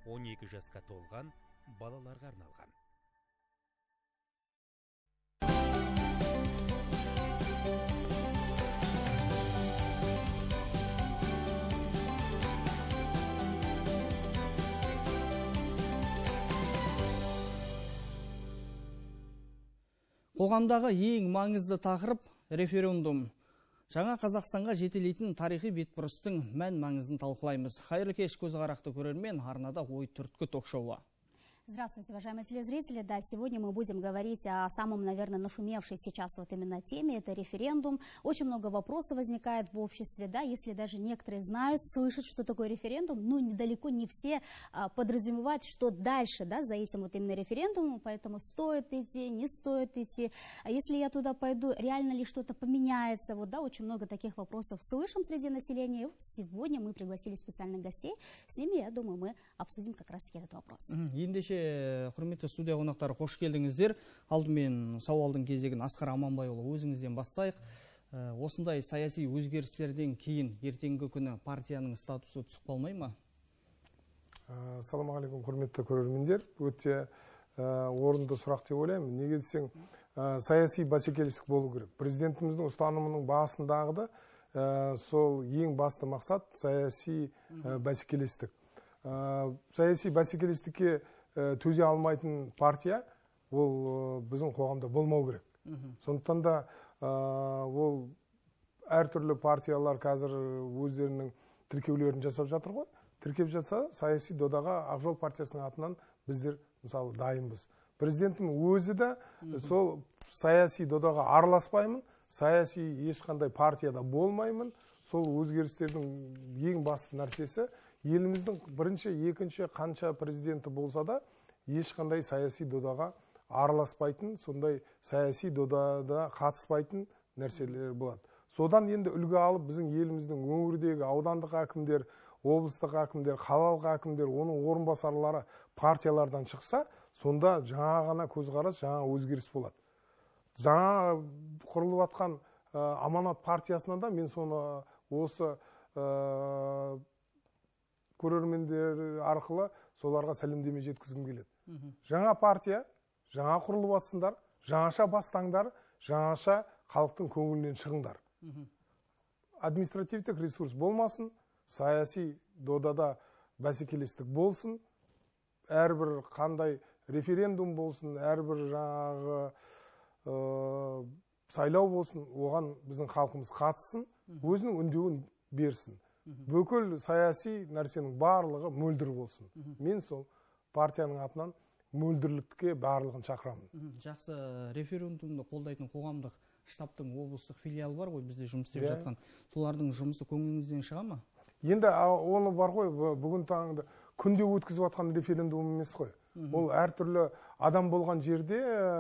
12 жасқа толған балаларға арналған. Қоғамдағы ең маңызды тақырып референдум. Жаңа Қазақстанға жетелейтін тарихи бетбұрыстың мән маңызын талқылаймыз. Қайырлы кеш, көзқарақты көрермен, арнада ой түрткі ток-шоуы. Здравствуйте, уважаемые телезрители. Да, сегодня мы будем говорить о самом, наверное, нашумевшей сейчас вот именно теме. Это референдум. Очень много вопросов возникает в обществе, да, если даже некоторые знают, слышат, что такое референдум, но недалеко не все подразумевают, что дальше, да, за этим вот именно референдумом, поэтому стоит идти, не стоит идти. А если я туда пойду, реально ли что-то поменяется? Вот, да, очень много таких вопросов слышим среди населения. И вот сегодня мы пригласили специальных гостей. С ними, я думаю, мы обсудим как раз-таки этот вопрос. Құрметті студия қонақтары, қош келдіңіздер. Алдымен сауалдың кезегін Асқар Аманбайұлы өзіңізден бастайық. Осындай саяси өзгерістерден кейін ертеңгі күні партияның статусы түсіп қалмай ма? Ассалаумағалейкум, құрметті көрермендер. Өте орынды сұрақ деп ойлаймын. Неге десең, саяси бәсекелестік болу керек. Президентіміздің ұстанымының басындағы сол ең басты мақсат саяси бәсекелестік. Саяси бәсекелестікке төзе алмайтын партия ол біздің қоғамда болмау керек. Сондықтан да ол әртүрлі партиялар қазір өздерінің тіркеулерін жасап жатыр ғой. Тіркеп жатса, саяси додаға Ақжол партиясының атынан біздер мысалы дайынбыз. Президенттің өзі де сол саяси додаға араласпаймын, саяси ешқандай партияда болмаймын. Сол өзгерістердің ең басты нәрсесі еліміздің бірінші, екінші қанша президенті болса да, ешқандай саяси додаға араласпайтын, сондай саяси додада қатыспайтын нәрселер болады. Содан енді үлгі алып, біздің еліміздің өңірдегі аудандық әкімдер, облыстық әкімдер, қалалық әкімдер, оның орынбасарлары партиялардан шықса, сонда жаңа ғана көзқарас, жаңа өзгеріс болады. Жаңа құрылып жатқан Аманат партиясынан да мен соны осы көрермендер арқылы соларға сәлемдеме жеткізгім келеді. Жаңа партия, жаңа құрылып жатсыңдар, жаңаша бастаңдар, жаңаша халықтың көңілінен шығыңдар. Административтік ресурс болмасын, саяси додада бәсекелестік болсын, әрбір қандай референдум болсын, әрбір жаңағы сайлау болсын, оған біздің халқымыз қатыссын, өзінің үндеуін берсін. Бүкіл саяси нәрсенің барлығы мөлдір болсын. Мен сол партияның атынан мөлдірлікке барлығын шақырамын. Жақсы, референдумды қолдайтын қоғамдық штабтың облыстық филиалы бар ғой, бізде жұмыс істеп жатқан. Солардың жұмысы көңіліңізден шыға ма? Енді оны бар ғой, бүгін таңда күнде өткізіп жатқан референдум емес қой. Ол әртүрлі адам болған жерде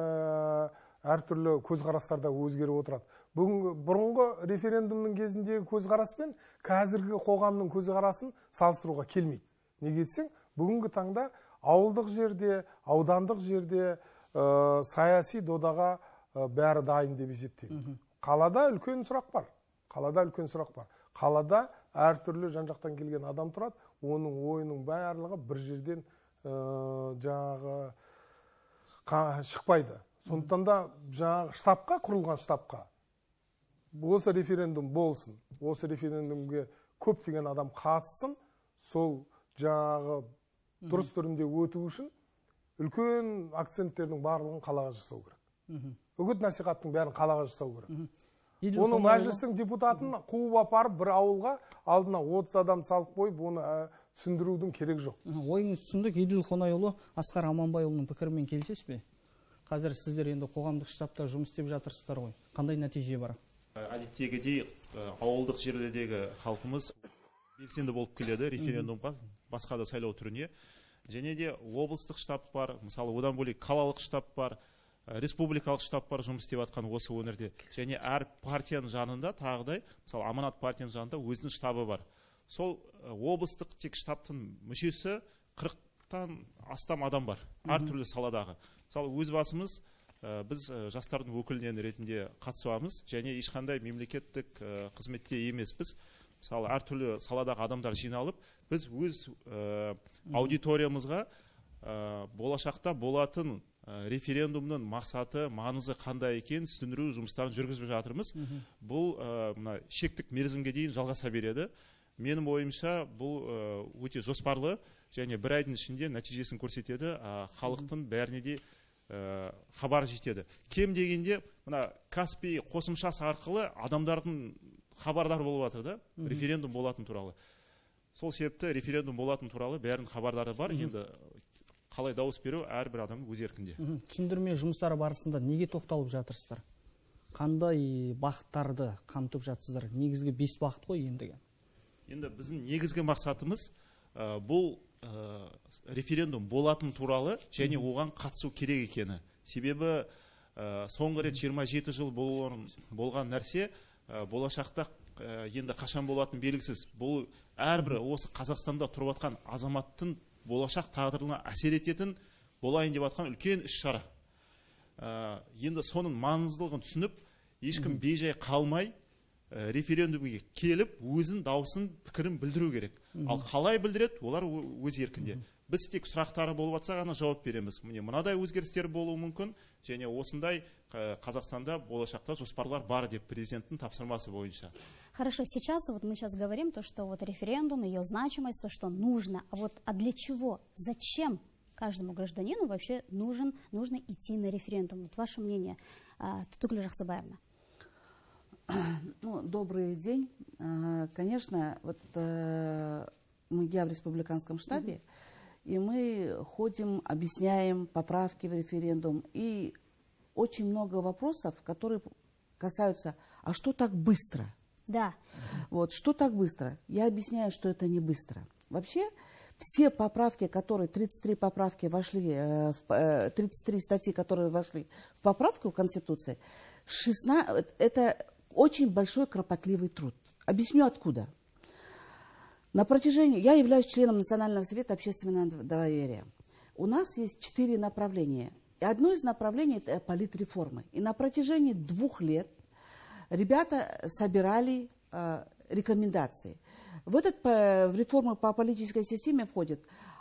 әртүрлі көзқарастарда өзгеріп отырады. Бұрынғы референдумның кезіндегі көзқараспен қазіргі қоғамның көзқарасын салыстыруға келмейді. Неге десең, бүгінгі таңда ауылдық жерде, аудандық жерде саяси додаға бәрі дайын деп есептеймін. Қалада үлкен сұрақ бар. Қалада әртүрлі жан-жақтан келген адам тұрады, оның ойының барлығы бір жерден жаңағы шықпайды. Сондықтан да жаңағы штабқа, құрылған штабқа осы референдум болсын, осы референдумге көптеген адам қатыссын, сол жаңағы дұрыс түрінде өту үшін үлкен акценттердің барлығын қалаға жасау керек. Үгіт насихаттың бәрін қалаға жасау керек. Оны мәжілістің депутатын қуып апарып бір ауылға алдына 30 адам салып қойып, оны түсіндірудің керек жоқ. Ойыңыз түсіндік. Еділ Қонайұлы, Асқар Аманбайұлының пікірімен келісесіз бе? Қазір сіздер енді қоғамдық штабта жұмыс істеп жатырсыздар ғой. Қандай нәтиже бар? Әдеттегідей ауылдық жерлердегі халқымыз белсенді болып келеді референдумға, басқа да сайлау түріне. Және де облыстық штаб бар, мысалы одан бөлек қалалық штаб бар, республикалық штаб бар жұмыс істеп жатқан осы өңірде. Және әр партияның жанында тағыдай, мысалы Аманат партияның жанында өзінің штабы бар. Сол облыстық тек штабтың мүшесі 40-тан астам адам бар, әртүрлі саладағы. Мысалы өз басымыз біз жастардың өкілінен ретінде қатысуамыз, және ешқандай мемлекеттік қызметте емеспіз. Мысалы әртүрлі саладағы адамдар жиналып, біз өз аудиториямызға болашақта болатын референдумның мақсаты, маңызы қандай екен түсіндіру жұмыстарын жүргізіп жатырмыз. Бұл мына шектік мерзімге дейін жалғаса береді. Менің ойымша бұл өте жоспарлы және бір айдың ішінде нәтижесін көрсетеді, халықтың бәріне де хабар жетеді. Кем дегенде мына Каспий қосымшасы арқылы адамдардың хабардар болып жатыр да, референдум болатын туралы. Сол себепті референдум болатын туралы бәрінің хабардары бар. Енді қалай дауыс беру әрбір адамның өз еркінде. Түсіндірме жұмыстары барысында неге тоқталып жатырсыздар? Қандай бағыттарды қамтып жатсыздар? Негізгі 5 бағыт қой ендігі. Енді біздің негізгі мақсатымыз бұл референдум болатын туралы және оған қатысу керек екені. Себебі соңғы рет 27 жыл болған нәрсе болашақта енді қашан болатын белгісіз. Бұл әрбір осы Қазақстанда тұрып жатқан азаматтың болашақ тағдырына әсер ететін болайын деп жатқан үлкен іс-шара. Енді соның маңыздылығын түсініп, ешкім бейжай қалмай референдумге келіп, өзін дауысын, пікірін білдіру керек. Ал қалай білдіреді, олар өз еркінде. Біз тек сұрақтары болып жатса ғана жауап береміз. Мынадай өзгерістер болуы мүмкін, және осындай Қазақстанда болашақта жоспарлар бар деп президенттің тапсырмасы бойынша. Хорошо, сейчас вот мы сейчас говорим то, что вот референдум, ее значимость, то, что нужно. А для чего? Зачем каждому гражданину вообще нужно идти на референдум? Вот ваше мнение, Тутугуль Жаксыбаевна. Ну, добрый день. Конечно, вот я в республиканском штабе, и мы ходим, объясняем поправки в референдум. И очень много вопросов, которые касаются, а что так быстро? Да. Вот, что так быстро? Я объясняю, что это не быстро. Вообще, все поправки, которые, 33 поправки вошли, 33 статьи, которые вошли в поправку в Конституции, 16, это очень большой кропотливый труд. Объясню откуда. На протяжении, я являюсь членом Национального совета общественного доверия. У нас есть 4 направления. И одно из направлений – это политреформы. И на протяжении 2 лет ребята собирали рекомендации. В реформу по политической системе входит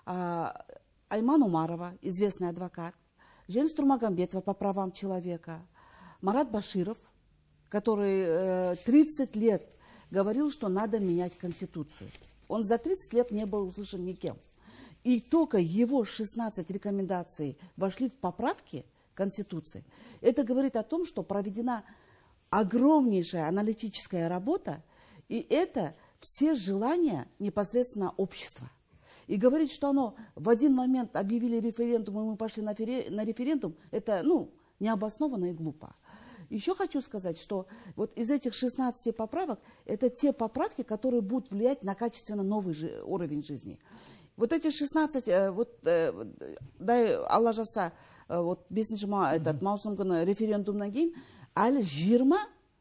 Айман Умарова, известный адвокат, Женис Турмагамбетова по правам человека, Марат Баширов, который 30 лет говорил, что надо менять Конституцию. Он за 30 лет не был услышан никем. И только его 16 рекомендаций вошли в поправки Конституции. Это говорит о том, что проведена огромнейшая аналитическая работа, и это все желания непосредственно общества. И говорить, что оно в один момент объявили референдум, и мы пошли на референдум, это необоснованно и глупо. Еще хочу сказать, что вот из этих 16 поправок, это те поправки, которые будут влиять на качественно новый уровень жизни. Вот эти 16, дай Алла жаса, вот 5 маусым күні референдумнан кейін, әлі 20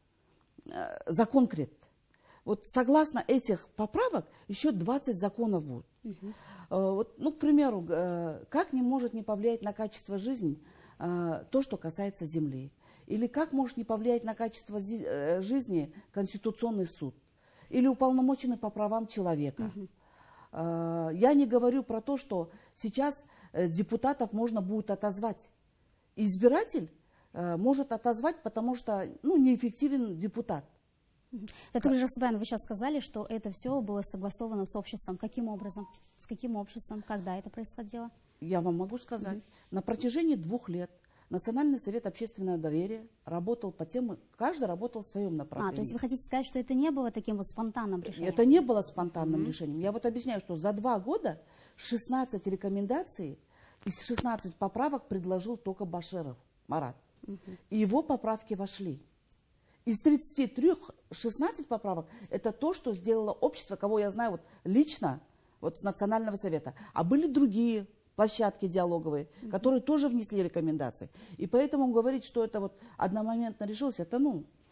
закон кіреді. Вот согласно этих поправок еще 20 законов будут. Вот, к примеру, как не может не повлиять на качество жизни то, что касается земли? Или как может не повлиять на качество жизни Конституционный суд? Или уполномоченный по правам человека? Я не говорю про то, что сейчас депутатов можно будет отозвать. Избиратель может отозвать, потому что неэффективен депутат. Тутугуль Жаксыбаевна, вы сейчас сказали, что это все было согласовано с обществом. Каким образом? С каким обществом? Когда это происходило? Я вам могу сказать. На протяжении 2 лет Национальный совет общественного доверия работал по тем, каждый работал в своем направлении. То есть вы хотите сказать, что это не было таким вот спонтанным решением? Это не было спонтанным решением. Я вот объясняю, что за 2 года 16 рекомендаций из 16 поправок предложил только Баширов Марат. И его поправки вошли. Из 33 16 поправок это то, что сделало общество, кого я знаю лично с Национального совета. А были другие площадки диалоговые, которые тоже внесли рекомендации. И поэтому говорить, что это одномоментно решилось, это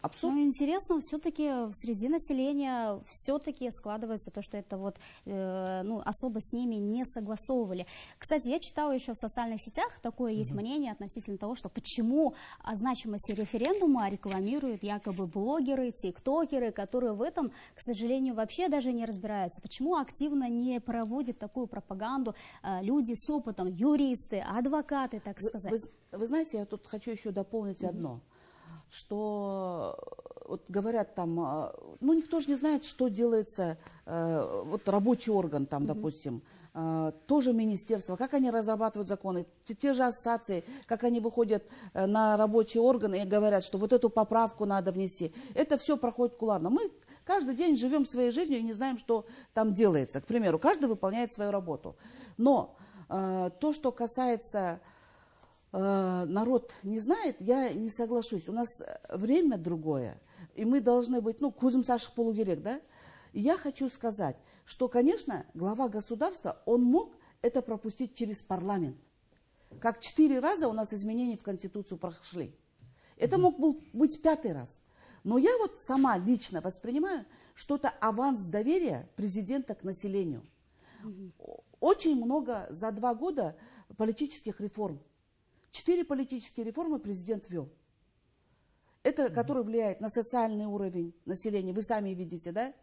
Абсурд. Ну, интересно, все-таки среди населения все-таки складывается то, что это вот, особо с ними не согласовывали. Кстати, я читала еще в социальных сетях, такое есть мнение относительно того, что почему о значимости референдума рекламируют якобы блогеры, тиктокеры, которые в этом, к сожалению, вообще даже не разбираются. Почему активно не проводят такую пропаганду люди с опытом, юристы, адвокаты, так сказать? Вы знаете, я тут хочу еще дополнить одно. Что вот говорят там, ну никто же не знает, что делается, вот рабочий орган там, допустим, тоже министерство, как они разрабатывают законы, те же ассоциации, как они выходят на рабочие органы и говорят, что вот эту поправку надо внести. Это все проходит кулуарно. Мы каждый день живем своей жизнью и не знаем, что там делается. К примеру, каждый выполняет свою работу. Но то, что касается... народ не знает, я не соглашусь. У нас время другое, и мы должны быть, көзіміз ашық болу керек, да? И я хочу сказать, что, конечно, глава государства, он мог это пропустить через парламент. Как 4 раза у нас изменения в Конституцию прошли. Это мог быть 5-й раз. Но я вот сама лично воспринимаю, что это аванс доверия президента к населению. Очень много за 2 года политических реформ. 4 политические реформы президент ввел. Это, который влияет на социальный уровень населения. Вы сами видите, да?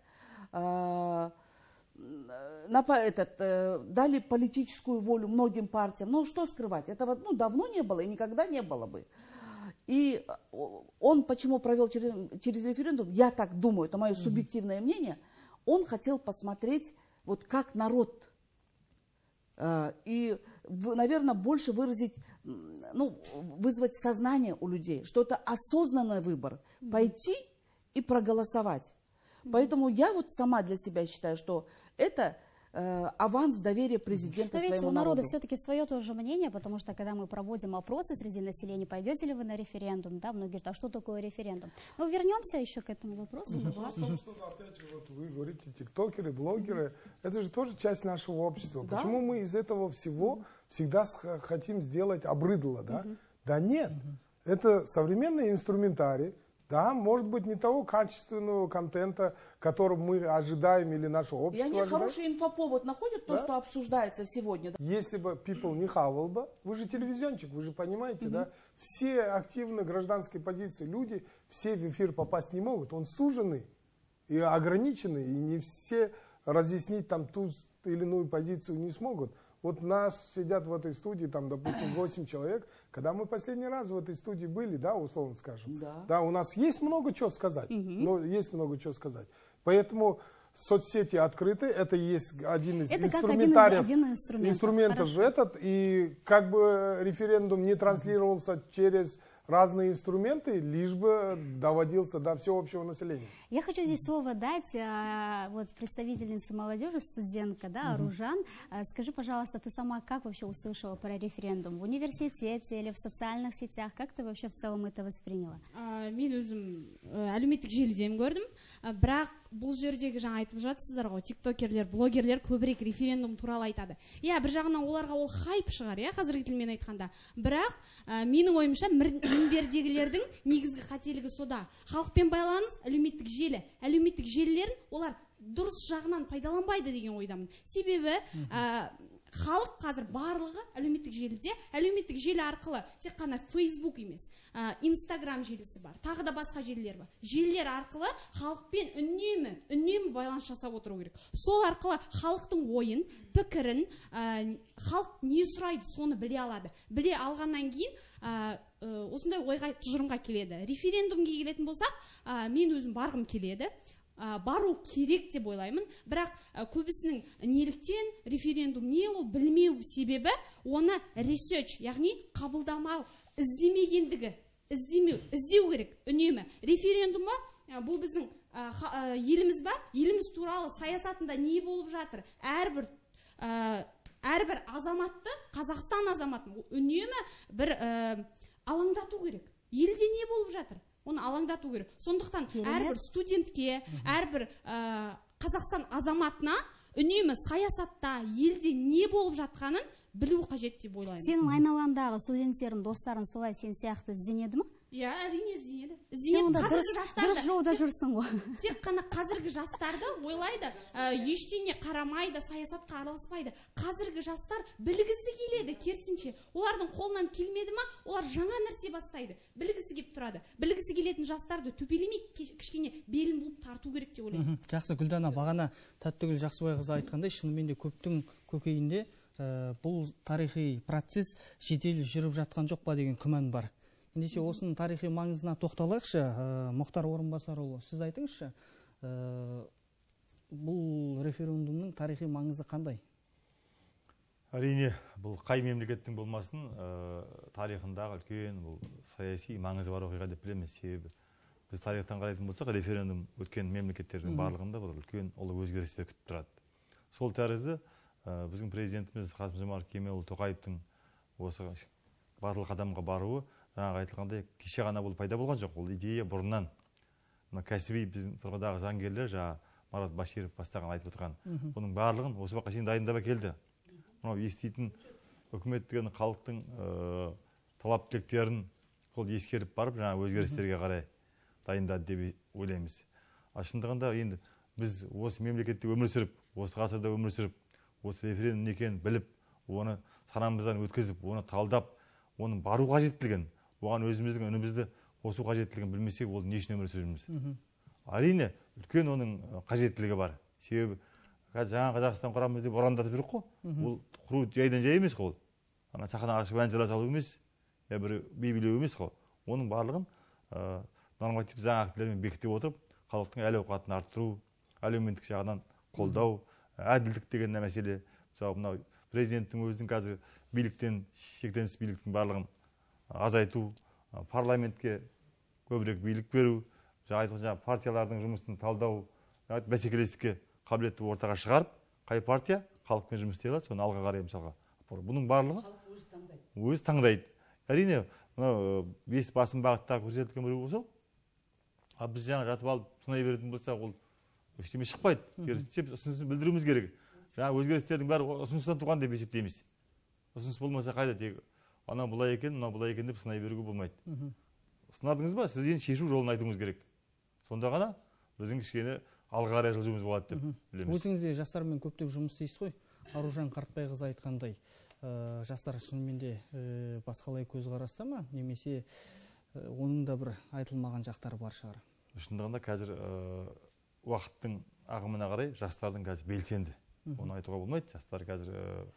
Дали политическую волю многим партиям. Ну, что скрывать? Этого давно не было и никогда не было бы. И он почему провел через референдум, я так думаю, это мое субъективное мнение, он хотел посмотреть, вот как народ, и, наверное, больше выразить, вызвать сознание у людей, что это осознанный выбор, пойти и проголосовать. Поэтому я вот сама для себя считаю, что это аванс доверия президента своему народу. У народа все-таки свое тоже мнение, потому что когда мы проводим опросы среди населения, пойдете ли вы на референдум, да, многие говорят, а что такое референдум? Ну, вернемся еще к этому вопросу. Дело в том, что, опять же, вот вы говорите, тиктокеры, блогеры, это же тоже часть нашего общества. Да? Почему мы из этого всего всегда хотим сделать обрыдло, да? Да нет, это современный инструментарий. Да, может быть, не того качественного контента, которого мы ожидаем или наше общество ожидает. И они хороший инфоповод находят, то, что обсуждается сегодня. Если бы people не хавал бы, вы же телевизиончик, вы же понимаете, да? Все активно гражданской позиции люди, все в эфир попасть не могут. Он суженный и ограниченный, и не все разъяснить там ту или иную позицию не смогут. Вот нас сидят в этой студии, там, допустим, 8 человек. Когда мы последний раз в этой студии были, да, условно скажем, да, у нас есть много чего сказать, но есть много чего сказать. Поэтому соцсети открыты, это есть один из инструментов этот, и как бы референдум не транслировался через разные инструменты, лишь бы доводился до всеобщего населения. Я хочу здесь слово дать вот представительнице молодежи, студентка, да, Ружан. Скажи, пожалуйста, ты сама как вообще услышала про референдум? В университете или в социальных сетях? Как ты вообще в целом это восприняла? Мен өзім әлеуметтік желіден көрдім, бірақ бұл жердегі жаңа айтып жатсыздар ғой, тиктокерлер, блогерлер көбірек референдум туралы айтады. Иә, бір жағынан оларға ол хайп шығар, иә, қазіргі тілмен айтқанда. Бірақ менің ойымша мінбердегілердің негізгі қателігі сода. Халықпен байланыс, әлеуметтік желі. Әлеуметтік желілерін олар дұрыс жағынан пайдаланбайды деген ойдамын. Себебі халық қазір барлығы әлеуметтік желіде, әлеуметтік желі арқылы тек қана Facebook емес, Instagram желісі бар, тағы да басқа желілер бар. Желілер арқылы халықпен үнемі байланыс жасап отыру керек. Сол арқылы халықтың ойын, пікірін, халық не сұрайды, соны біле алады. Біле алғаннан кейін осындай ойға тұжырымға келеді. Референдумге келетін болсақ, мен өзім барғым келеді. Бару керек деп ойлаймын, бірақ көбісінің неліктен референдум не ол білмеу себебі оны research, яғни қабылдамау, іздемегендігі, іздеу керек үнемі. Референдумы бұл біздің еліміз ба, еліміз туралы саясатында не болып жатыр? Әрбір азаматты, Қазақстан азаматын үнемі бір алаңдату керек. Елде не болып жатыр? Оны алаңдату керек. Сондықтан әрбір студентке, әрбір Қазақстан азаматына үнемі саясатта, елде не болып жатқанын білу қажет деп ойлаймын. Сенің айналаңдағы студенттердің достарын солай сен сияқты ізденеді ме? Иә, әрине ізденеді. Сен онда дұрыс жолда жүрсің ғой. Тек қана қазіргі жастарды ойлайды, ештеңе қарамайды, саясатқа араласпайды. Қазіргі жастар білгісі келеді, керісінше. Олардың қолынан келмеді ма, олар жаңа нәрсе бастайды. Білгісі келіп тұрады. Білгісі келетін жастарды төпелемей кішкене белін буып тарту керек деп ойлаймын. Жақсы, Гүлдана, бағана Тәттігүл Жақсыбайқызы айтқандай, шынымен де көптің көкейінде бұл тарихи процесс жедел жүріп жатқан жоқ па деген күмән бар. Ендеше осының тарихи маңызына тоқталайықшы. Мұхтар Орынбасарұлы, сіз айтыңызшы, бұл референдумның тарихи маңызы қандай? Әрине, бұл қай мемлекеттің болмасын, тарихындағы үлкен бұл саяси маңызы бар оқиға деп білеміз. Себебі біз тарихтан қарайтын болсақ, референдум өткен мемлекеттердің барлығында бұл үлкен ұлы өзгерістер күтіп тұрады. Сол тәрізді біздің президентіміз Қасым-Жомарт Кемелұлы Тоқаевтың осы батыл қадамға баруы, жаңағы айтылғандай, кеше ғана бұл пайда болған жоқ. Ол идея бұрыннан кәсіби біздің тұрғыдағы заңгерлер, Марат Баширов бастаған айтып отырған, бұның барлығын осы уақытқа шейін дайындап келді. Мынау еститін үкіметтің, халықтың талап тілектерін сол ескеріп барып, жаңа өзгерістерге қарай дайындады деп ойлаймыз. Шындығында енді біз осы мемлекетте өмір сүріп, осы ғасырда өмір сүріп, осы референдум екенін біліп, оны санамыздан өткізіп, оны талдап, оның бару қажеттілігін, оған өзіміздің үнімізді қосу қажеттілігін білмесек, ол не үшін өмір сүреміз? Әрине, үлкен оның қажеттілігі бар. Себебі жаңа Қазақстан құрамыз деп ұрандатып жүрік қой. Ол құру жайдан жай емес қой. Ана сахнаға шығып ән салу емес, бір би билеу емес қой. Оның барлығын норматив заң актілерімен бекітіп отырып, халықтың әл-ауқатын арттыру, әлеуметтік жағынан қолдау, әділдік деген мәселе. Мысалы, мынау президенттің өзінің қазір биліктен, шектенсіз биліктің барлығын азайту, парламентке көбірек билік беру, жаңа партиялардың жұмысын талдау, бәсекелестікке қабілетті ортаға шығарып, қай партия халықпен жұмыс істей алады, соны алға қарай мысалға. Бұның барлығы өзі таңдайды. Әрине, мынау бес басым бағытта көрсетілген біреу болса, біз жаңа жатып алып сынай беретін болсақ, ол ештеңе шықпайды. Керісінше біз ұсынысын білдіруіміз керек. Жаңа өзгерістердің бәрі ұсыныстан туған деп есептейміз. Ұсыныс болмаса қайда, тек ана бұлай екен, мына бұлай екен деп сынай беруге болмайды. Сынадыңыз ба, сіз енді шешу жолын айтуыңыз керек. Сонда ғана біздің кішкене алға қарай жылжуымыз болады деп білеміз. Өзіңіз де жастармен көптеп жұмыс істейсіз ғой. Аружан Қартбайқызы айтқандай, жастар шынымен де басқалай көзқараста ма, немесе оның да бір айтылмаған жақтары бар шығар? Шындығында қазір уақыттың ағымына қарай жастардың қазір белсенді. Оны айтуға болмайды. Жастар қазір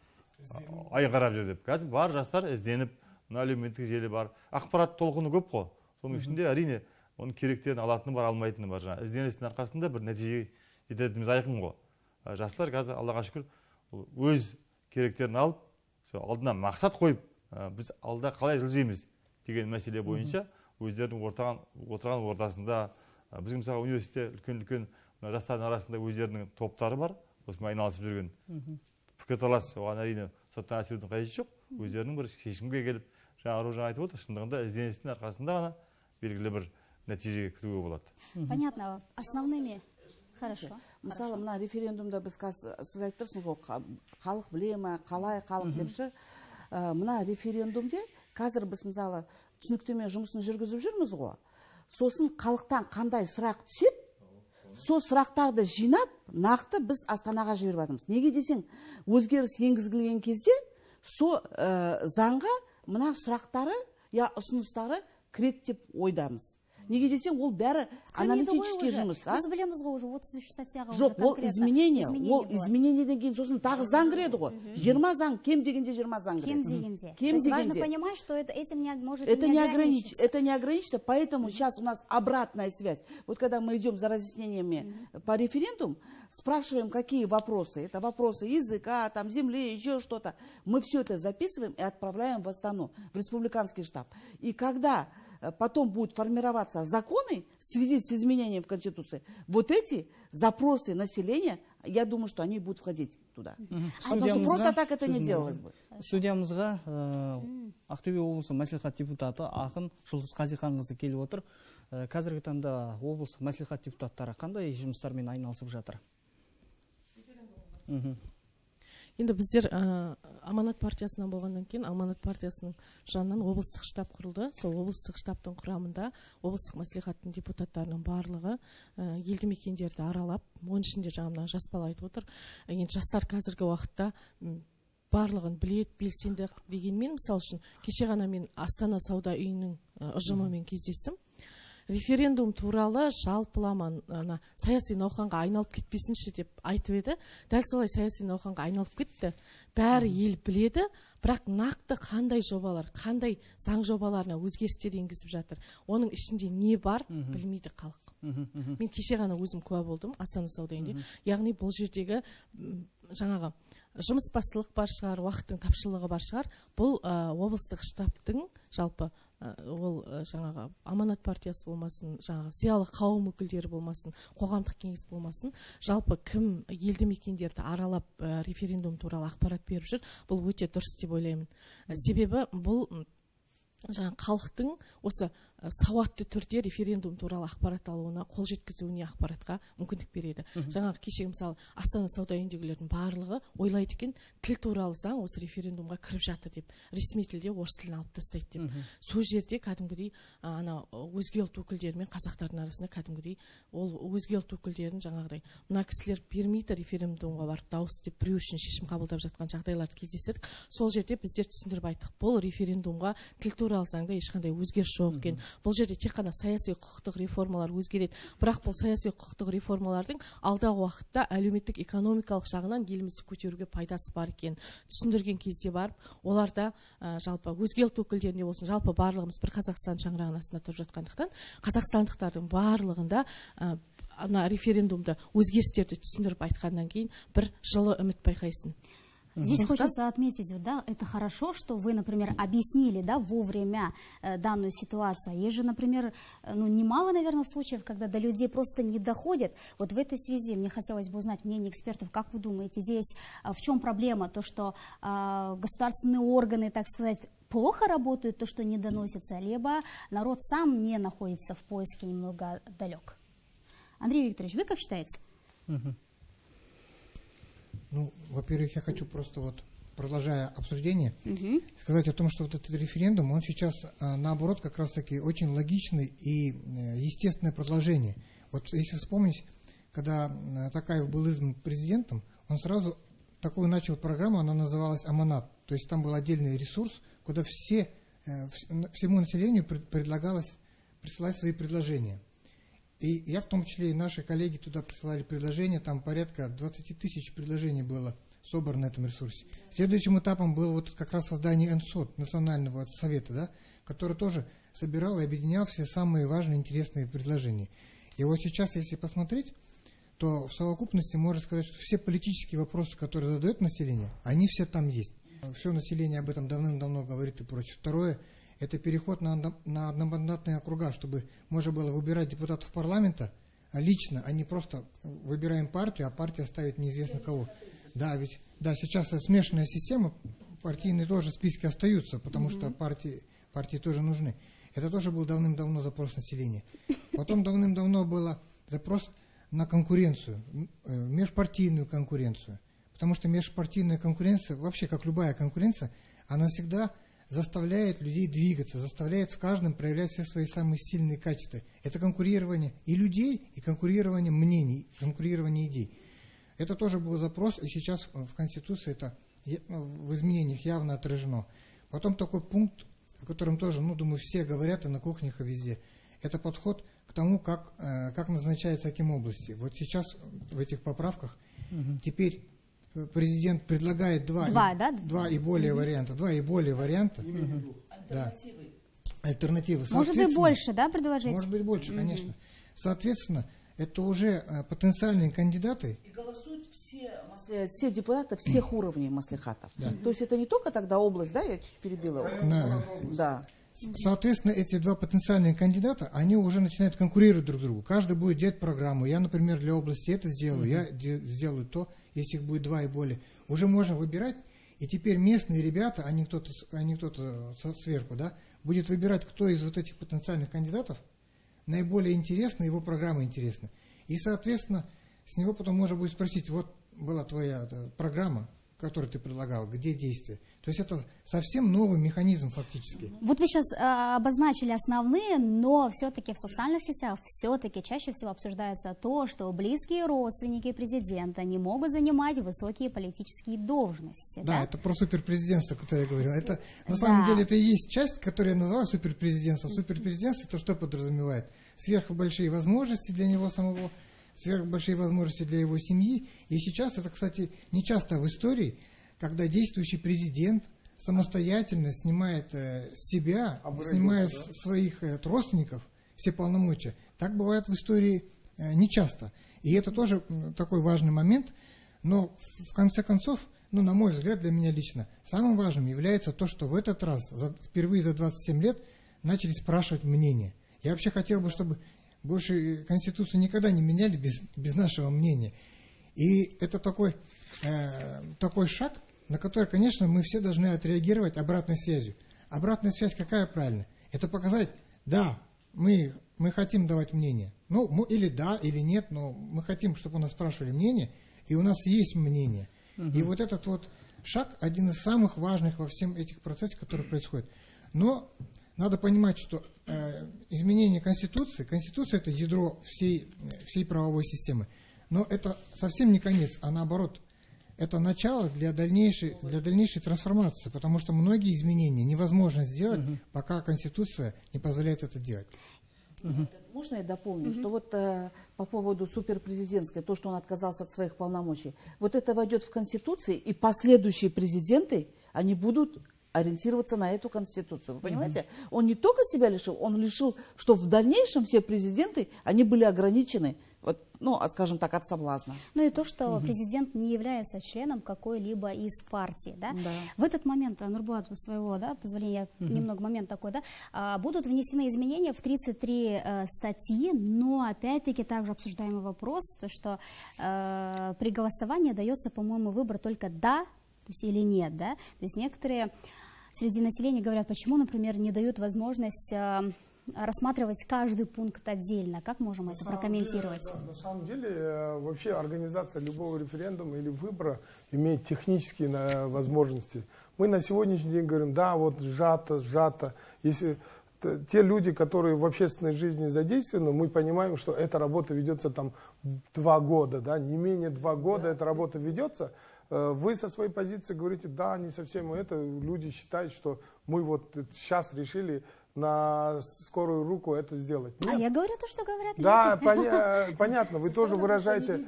ай қарап жүр деп. Қазір бар жастар ізденіп, әлеуметтік желі бар. Ақпарат толқыны көп қой. Соның ішінде әрине оның керектерін алатыны бар, алмайтыны бар. Ізденістің арқасында бір нәтижеге жететініміз айқын ғой. Жастар қазір Аллаға шүкір өз керектерін алып, алдына мақсат қойып, біз алда қалай жылжимыз деген мәселе бойынша өздерінің отырған ортасында, біз мысалы университетте үлкен жастардың арасында өздерінің топтары бар, осымен айналысып жүрген. Пікірталас, оған әрине сырттан әсерудің қажеті жоқ. Өздерінің бір шешімге келіп, жаңа Аружан айтып отыр, шындығында ізденістің арқасында ғана белгілі бір нәтижеге күтуге болады. Понятно. Основными. Хорошо. Мысалы, мына референдумда біз сіз айтып тұрсыз ғой, халық біле ме, қалай халық депші. Мына референдумде қазір біз мысалы түсініктеме жұмысын жүргізіп жүрміз ғой. Сосын халықтан қандай сұрақ түседі, сол сұрақтарды жинап, нақты біз Астанаға жіберіп жатырмыз. Неге десең, өзгеріс енгізілген кезде сол заңға мына сұрақтары, я ұсыныстары кіреді деп ойдамыз. Неге десең, ол бәрі аналитический жұмыс. Біз білеміз ғой, 33 статьяға. Жоқ, ол изменение. Ол изменениеден кейін сосын тағы заң кіреді ғой. 20 заң, кем дегенде 20 заң кіреді. Кем дегенде. Важно понимать, что этим не может это не ограничиться. Это не ограничится, поэтому сейчас у нас обратная связь. Вот когда мы идем за разъяснениями по референдуму, спрашиваем, какие вопросы. Это вопросы языка, там, земли, еще что-то. Мы все это записываем и отправляем в Астану, в республиканский штаб. И когда потом будут формироваться законы в связи с изменением в Конституции, вот эти запросы населения, я думаю, что они будут входить туда. Потому что просто так это не делалось бы. Судьямызға Ақтөбе облысы мәслихат депутаты ақын Жұлдыз Қазиқанқызы келіп отыр. Қазіргі таңда облыстық мәслихат депутаттары қандай жұмыстармен айналысып жатыр? Енді біздер Аманат партиясынан болғаннан кейін Аманат партиясының жанынан облыстық штаб құрылды. Сол облыстық штабтың құрамында облыстық мәслихаттың депутаттарының барлығы елді мекендерді аралап, оның ішінде жаңа жас бала айтып отыр. Енді жастар қазіргі уақытта барлығын білет, белсенді дегенмен, мысалы үшін кеше ғана мен Астана сауда үйінің ұжымымен кездестім. Референдум туралы жалпылама саяси науқанға айналып кетпесінші деп айтып еді. Дәл солай саяси науқанға айналып кетті. Бәрі ел біледі, бірақ нақты қандай жобалар, қандай заң жобаларына өзгерістер енгізіп жатыр. Оның ішінде не бар, білмейді халық. Мен кеше ғана өзім куә болдым Астана сауда үйінде. Яғни бұл жердегі жаңағы жұмысбастылық бар шығар, уақыттың тапшылығы бар шығар. Бұл облыстық штабтың жалпы ол жаңағы Аманат партиясы болмасын, жаңағы зиялы қауым өкілдері болмасын, қоғамдық кеңес болмасын, жалпы кім елді мекендерді аралап референдум туралы ақпарат беріп жүр, бұл өте дұрыс деп ойлаймын. Себебі бұл жаңа халықтың осы сауатты түрде референдум туралы ақпарат алуына, қол жеткізуіне ақпаратқа мүмкіндік береді. Жаңағы кеше мысалы Астана сауда үйіндегілердің барлығы ойлайды екен, тіл туралы заң осы референдумға кіріп жатыр деп, ресми тілде орыс тілін алып тастайды деп. Сол жерде кәдімгідей өзге ұлт өкілдері мен қазақтардың арасында кәдімгідей ол өзге ұлт өкілдерін жаңағыдай мына кісілер бермейді референдумға барып дауыс деп біреу үшін шешім қабылдап жатқан жағдайларды кездестірдік. Сол жерде біздер түсіндіріп айттық, бұл референдумға тіл туралы заңда ешқандай өзгеріс жоқ екен. Бұл жерде тек қана саяси құқықтық реформалар өзгереді. Бірақ бұл саяси құқықтық реформалардың алдағы уақытта әлеуметтік экономикалық жағынан елімізді көтеруге пайдасы бар екен түсіндірген кезде барып, оларда жалпы өзге ұлт өкілдерінде болсын, жалпы барлығымыз бір Қазақстан шаңырағының астында тұрып жатқандықтан, қазақстандықтардың барлығында референдумды өзгерістерді түсіндіріп айтқаннан кейін бір жылы үміт байқайсың. Здесь хочется отметить, да, это хорошо, что вы, например, объяснили, да, вовремя данную ситуацию. Есть же, например, немало, наверное, случаев, когда до людей просто не доходит. Вот в этой связи мне хотелось бы узнать мнение экспертов. Как вы думаете, здесь в чем проблема? То, что государственные органы, так сказать, плохо работают, то, что не доносится, либо народ сам не находится в поиске, немного далек? Андрей Викторович, вы как считаете? Ну, во-первых, я хочу просто вот, продолжая обсуждение, сказать о том, что вот этот референдум, он сейчас, наоборот, как раз-таки очень логичный и естественное продолжение. Вот если вспомнить, когда Токаев был избран президентом, он сразу такую начал программу, она называлась «Аманат». То есть там был отдельный ресурс, куда всему населению предлагалось присылать свои предложения. И я в том числе и наши коллеги туда присылали предложения, там порядка 20 тысяч предложений было собрано на этом ресурсе. Следующим этапом было вот как раз создание НСОТ, Национального совета, да, который тоже собирал и объединял все самые важные, интересные предложения. И вот сейчас, если посмотреть, то в совокупности можно сказать, что все политические вопросы, которые задает население, они все там есть. Все население об этом давным-давно говорит и прочее. Второе, это переход на одномандатные округа, чтобы можно было выбирать депутатов парламента лично, а не просто выбираем партию, а партия ставит неизвестно кого. Да, ведь да, сейчас смешанная система, партийные тоже списки остаются, потому что партии тоже нужны. Это тоже был давным-давно запрос населения. Потом давным-давно был запрос на конкуренцию, межпартийную конкуренцию. Потому что межпартийная конкуренция, вообще как любая конкуренция, она всегда заставляет людей двигаться, заставляет в каждом проявлять все свои самые сильные качества. Это конкурирование и людей, и конкурирование мнений, конкурирование идей. Это тоже был запрос, и сейчас в Конституции это в изменениях явно отражено. Потом такой пункт, о котором тоже, думаю, все говорят и на кухнях, и везде. Это подход к тому, как назначаются акимобласти. Вот сейчас в этих поправках теперь президент предлагает два и более варианта. Альтернативы. Может быть больше, да, предложить? Может быть больше, конечно. Соответственно, это уже потенциальные кандидаты. И голосуют все депутаты всех уровней маслихатов. Да. То есть это не только тогда область, да, я чуть перебила. Да. Соответственно, эти два потенциальные кандидата, они уже начинают конкурировать друг с другом. Каждый будет делать программу. Я, например, для области это сделаю, я сделаю то, если их будет два и более. Уже можно выбирать, и теперь местные ребята, а не кто-то сверху, да, будет выбирать, кто из вот этих потенциальных кандидатов наиболее интересно, его программа интересна. И, соответственно, с него потом можно будет спросить, вот была твоя программа, который ты предлагал, где действие. То есть это совсем новый механизм фактически. Вот вы сейчас обозначили основные, но все-таки в социальных сетях все-таки чаще всего обсуждается то, что близкие родственники президента не могут занимать высокие политические должности. Да, это про суперпрезидентство, которое я говорил. Это на самом деле это и есть часть, которую я называю суперпрезидентство. Суперпрезидентство это что подразумевает? Сверхбольшие возможности для него самого, сверхбольшие возможности для его семьи. И сейчас это, кстати, не часто в истории, когда действующий президент самостоятельно снимает с себя, снимает с своих родственников все полномочия. Так бывает в истории нечасто. И это тоже такой важный момент. Но в конце концов, ну, на мой взгляд, для меня лично, самым важным является то, что в этот раз, впервые за 27 лет, начали спрашивать мнение. Я вообще хотел бы, чтобы больше Конституцию никогда не меняли без нашего мнения. И это такой шаг, на который, конечно, мы все должны отреагировать обратной связью. Обратная связь какая правильная? Это показать, да, мы хотим давать мнение. Ну, или да, или нет, но мы хотим, чтобы у нас спрашивали мнение, и у нас есть мнение. И вот этот вот шаг один из самых важных во всем этих процессах, которые происходят. Но надо понимать, что изменение Конституция это ядро всей правовой системы. Но это совсем не конец, а наоборот, это начало для дальнейшей трансформации, потому что многие изменения невозможно сделать, пока Конституция не позволяет это делать. Можно я дополню, что вот по поводу суперпрезидентской, то, что он отказался от своих полномочий, вот это войдет в Конституцию, и последующие президенты, они будут ориентироваться на эту Конституцию. Вы понимаете? Он не только себя лишил, он лишил, что в дальнейшем все президенты, они были ограничены, вот, ну, скажем так, от соблазна. Ну и то, что президент не является членом какой-либо из партий. Да? Да. В этот момент, Нурбулат, с своего позволения, немного момент такой, да, будут внесены изменения в 33 статьи, но опять-таки также обсуждаемый вопрос, то, что при голосовании дается, по-моему, выбор только «да» или «нет». Да? То есть некоторые среди населения говорят, почему, например, не дают возможность рассматривать каждый пункт отдельно. Как можем это прокомментировать? На самом деле, вообще организация любого референдума или выбора имеет технические возможности. Мы на сегодняшний день говорим, да, вот сжато. Если те люди, которые в общественной жизни задействованы, мы понимаем, что эта работа ведется там 2 года, да, не менее 2 года эта работа ведется. Вы со своей позиции говорите, да, не совсем это. Люди считают, что мы вот сейчас решили на скорую руку это сделать. Нет. А я говорю то, что говорят люди. Да, понятно, вы тоже выражаете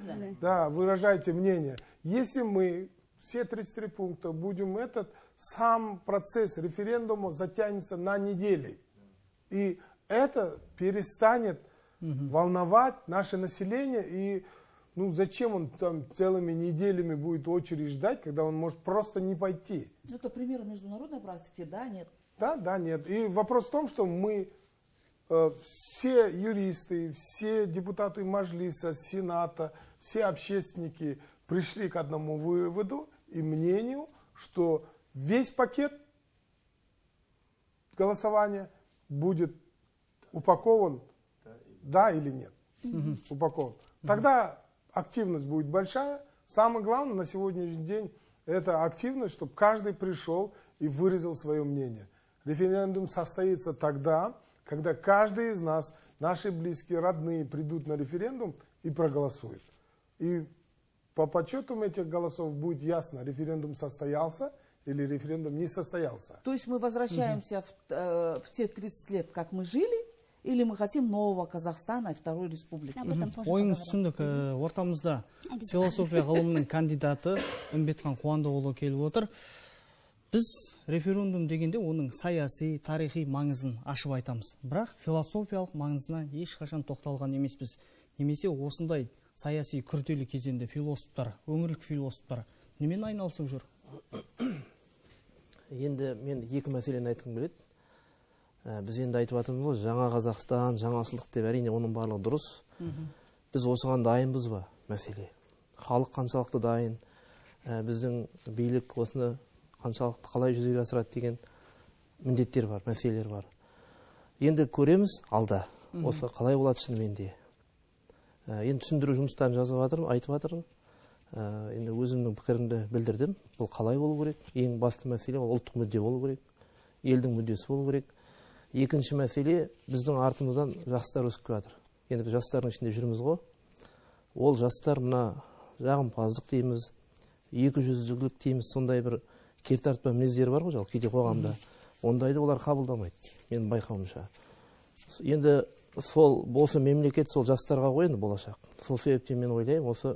мнение. Если мы все 33 пункта будем сам процесс референдума затянется на недели. И это перестанет волновать наше население. И зачем он там целыми неделями будет очередь ждать, когда он может просто не пойти? Это примеры международной практики, да, нет? Да, нет. И вопрос в том, что мы, все юристы, все депутаты Маджлиса, Сената, все общественники пришли к одному выводу и мнению, что весь пакет голосования будет упакован, да или нет. Упакован. Тогда активность будет большая. Самое главное на сегодняшний день это активность, чтобы каждый пришел и выразил свое мнение. Референдум состоится тогда, когда каждый из нас, наши близкие, родные, придут на референдум и проголосуют. И по подсчетам этих голосов будет ясно, референдум состоялся или референдум не состоялся. То есть мы возвращаемся в те 30 лет, как мы жили, или мы хотим нового Казахстана и Второй Республики? Ойыңыз түсіндік. Ортамызда философия ғылымының кандидаты Үмбетхан Қуандықұлы келіп отыр. Біз референдум дегенде оның саяси, тарихи маңызын ашып айтамыз. Бірақ философиялық маңызына ешқашан тоқталған емеспіз. Немесе осындай саяси күрделі кезеңде философтар, өңірлік философтар немен айналысып жүр? Енді мен 2 мәселені айтқым келеді. Біз енді айтып жатырмыз ғой, жаңа Қазақстан, жаңашылдық деп, әрине оның барлығы дұрыс. Біз осыған дайынбыз ба мәселе? Халық қаншалықты дайын? Біздің билік осыны қаншалықты қалай жүзеге асырады деген міндеттер бар, мәселелер бар. Енді көреміз алда. Осы қалай болады шынымен де. Енді түсіндіру жұмыстарын жазып жатырмын, айтып жатырмын. енді өзімнің пікірімді білдірдім. Бұл қалай болу керек? Ең басты мәселе ол ұлттық мүдде болу керек, елдің мүддесі болу керек. Екінші мәселе, біздің артымыздан жастар өсіп келе жатыр. Енді біз жастардың ішінде жүрміз ғой. Ол жастар мына жағымпаздық дейміз, екіжүзділік дейміз, сондай бір кертартпа мінездер бар ғой, кейде қоғамда. Ондайды олар қабылдамайды, менің байқауымша. Енді сол осы мемлекет сол жастарға ғой енді болашақ. Сол себептен мен ойлаймын, осы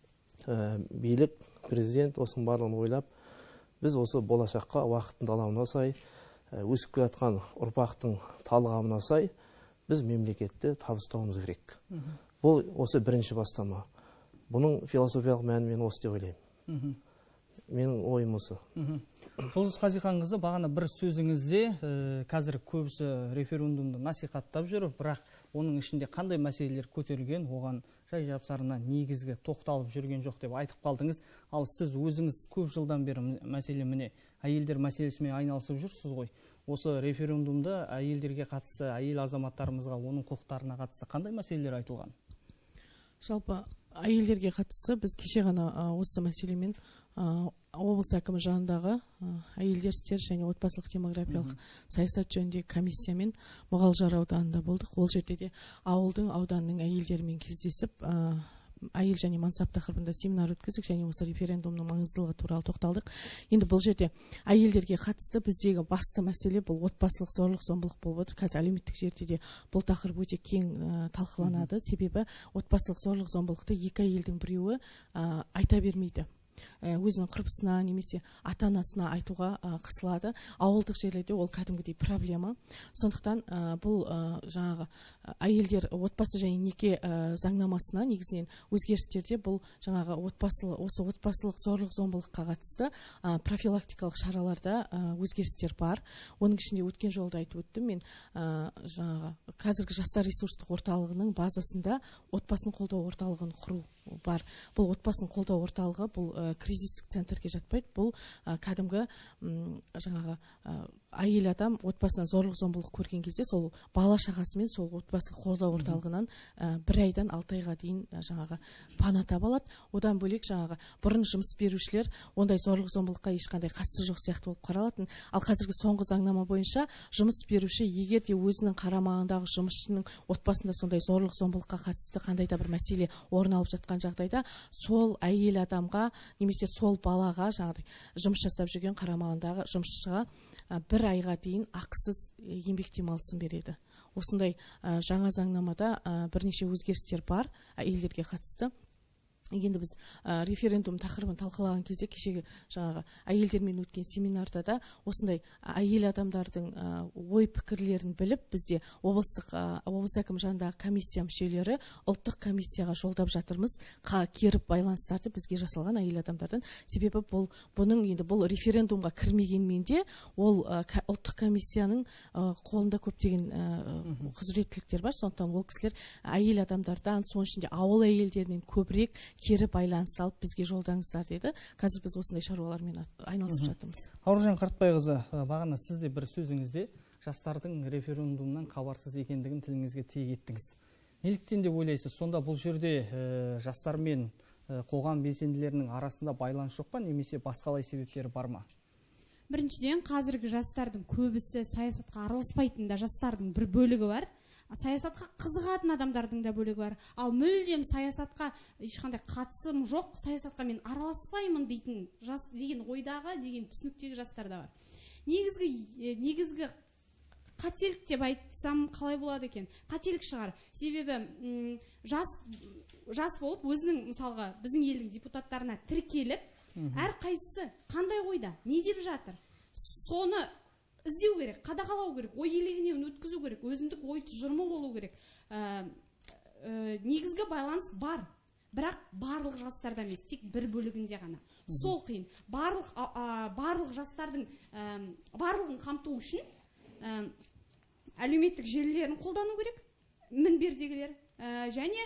билік, президент осының барлығын ойлап, біз осы болашаққа уақыттың талабына сай, өсіп келе жатқан ұрпақтың талғамына сай, біз мемлекетті табыстауымыз керек. Бұл осы бірінші бастама. Бұның философиялық мәні мен осы деп ойлаймын. Менің ойым осы. Жұлдыз Қазиқанқызы, бағана бір сөзіңізде қазір көбісі референдумды насихаттап жүр, бірақ оның ішінде қандай мәселелер көтерілген, оған жай-жапсарына негізгі тоқталып жүрген жоқ деп айтып қалдыңыз. Ал сіз өзіңіз көп жылдан бері мәселе міне әйелдер мәселесімен айналысып жүрсіз ғой. Осы референдумда әйелдерге қатысты, әйел азаматтарымызға, оның құқықтарына қатысты қандай мәселелер айтылған? Жалпы әйелдерге қатысты біз кеше ғана осы мәселемен облыс әкімі жанындағы әйелдер істері және отбасылық демографиялық саясат жөніндегі комиссиямен Мұғалжар ауданында болдық. Ол жерде де ауылдың, ауданның әйелдерімен кездесіп, әйел және мансап тақырыбында семинар өткіздік және осы референдумның маңыздылығы туралы тоқталдық. Енді бұл жерде әйелдерге қатысты біздегі басты мәселе бұл отбасылық зорлық-зомбылық болып отыр. Қазір әлеуметтік жерде де бұл тақырып өте кең талқыланады. Себебі отбасылық зорлық-зомбылықты екі әйелдің біреуі айта бермейді. Өзінің құрбысына немесе ата-анасына айтуға қысылады. Ауылдық жерлерде ол кәдімгідей проблема. Сондықтан бұл жаңағы әйелдер отбасы және неке заңнамасына негізінен өзгерістерде бұл жаңағы осы отбасылық зорлық-зомбылыққа қатысты профилактикалық шараларда өзгерістер бар. Оның ішінде өткен жолда айтып өттім мен, жаңағы қазіргі жастар ресурстық орталығының базасында отбасын қолдау орталығын құру бар. Бұл отбасын қолдау орталығы бұл кризистік центрге жатпайды. Бұл кәдімгі жаңағы әйел адам отбасынан зорлық-зомбылық көрген кезде сол бала шағасымен сол отбасы қолдау орталығынан 1 айдан 6 айға дейін жаңағы пана таба алады. Одан бөлек жаңағы бұрын жұмыс берушілер ондай зорлық-зомбылыққа ешқандай қатысы жоқ сияқты болып қаралатын. Ал қазіргі соңғы заңнама бойынша жұмыс беруші егер де өзінің қарамағындағы жұмысшының отбасында сондай зорлық-зомбылыққа қатысты қандай да бір мәселе орын алып жатқан жағдайда сол әйел адамға немесе сол балаға жаңағыдай жұмыс жасап жүрген қарамағындағы жұмысшыға 1 айға дейін ақысыз еңбек демалысын береді. Осындай жаңа заңнамада бірнеше өзгерістер бар әйелдерге қатысты. Енді біз референдум тақырыбын талқылаған кезде кешегі жаңағы әйелдермен өткен семинарда да осындай әйел адамдардың ой пікірлерін біліп бізде облыс әкімі жанындағы комиссия мүшелері ұлттық комиссияға жолдап жатырмыз кері байланыстарды бізге жасалған әйел адамдардан. Себебі бұның енді бұл референдумға кірмегенмен де ол ұлттық комиссияның қолында көптеген құзыреттіліктер бар. Сондықтан ол кісілер әйел адамдардан, соның ішінде ауыл әйелдерінен көбірек кері байланыс алып бізге жолдаңыздар деді. Қазір біз осындай шаруалармен айналысып жатырмыз. Ауружан Қартбайқызы, бағана сіз де бір сөзіңізде жастардың референдумнан хабарсыз екендігін тіліңізге тиек еттіңіз. Неліктен деп ойлайсыз? Сонда бұл жерде жастар мен қоғам белсенділерінің арасында байланыс жоқ па, немесе басқалай себептері бар ма? Біріншіден, қазіргі жастардың көбісі саясатқа араласпайтын да жастардың бір бөлігі бар. Саясатқа қызығатын адамдардың да бөлігі бар. Ал мүлдем саясатқа ешқандай қатысым жоқ, саясатқа мен араласпаймын деген ойдағы, деген түсініктегі жастар да бар. Негізгі қателік деп айтсам қалай болады екен? Қателік шығар. Себебі жас болып өзінің, мысалға, біздің елдің депутаттарына тіркеліп, әр қайсысы қандай ойда, не деп жатыр? Соны іздеу керек, қадағалау керек, ой елегінен өткізу керек, өзіндік ой тұжырымы болу керек. Негізгі баланс бар, бірақ барлық жастарда емес, тек бір бөлігінде ғана. Сол қиын. Барлық жастардың барлығын қамту үшін әлеуметтік желілерін қолдану керек, мінбердегілер, және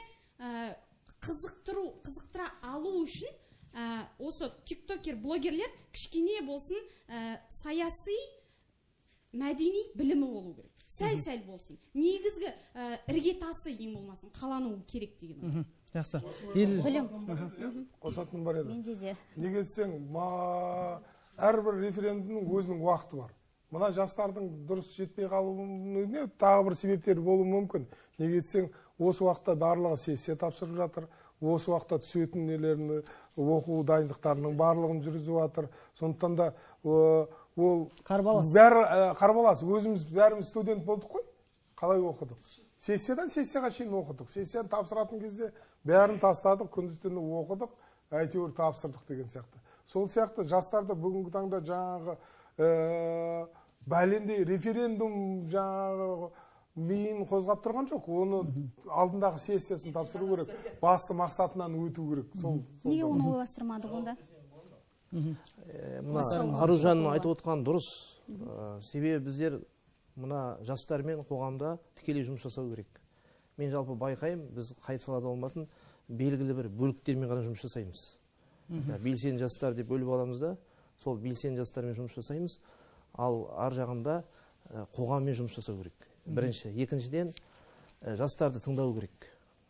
қызықтыра алу үшін осы тиктокер, блогерлер кішкене болсын саяси мәдени білімі болу керек. Сәл болсын. Негізгі іргетасы ең болмасын қалануы керек деген. Жақсы. Қосатыным бар еді. Менде де. Неге десең, әрбір референдумның өзінің уақыты бар. Мына жастардың дұрыс жетпей қалуына тағы бір себептер болуы мүмкін. Неге десең, осы уақытта барлығы сессия тапсырып жатыр. Осы уақытта түсетін нелерін, оқу дайындықтарының барлығын жүргізіп жатыр. Сондықтан да ол қарбалас. Өзіміз бәріміз студент болдық қой. Қалай оқыдық? Сессиядан сессияға шейін оқыдық. Сессияны тапсыратын кезде бәрін тастадық, күндіз-түні оқыдық, әйтеуір тапсырдық деген сияқты. Сол сияқты жастарды бүгінгі таңда жаңағы бәлендей референдум жаңағы миын қозғап тұрған жоқ. Оны алдындағы сессиясын тапсыру керек. Басты мақсатынан өту керек. Неге оны ойластырмадық онда? Аружанның айтып отқан дұрыс. Себебі біздер мына жастармен қоғамда тікелей жұмыс жасау керек. Мен жалпы байқаймын, біз қай салада болмасын, белгілі бір бөліктермен ғана жұмыс жасаймыз. Белсенді жастар деп бөліп аламыз да, сол белсенді жастармен жұмыс жасаймыз, ал ар жағында қоғаммен жұмыс жасау керек. Бірінші. Екіншіден, жастарды тыңдау керек.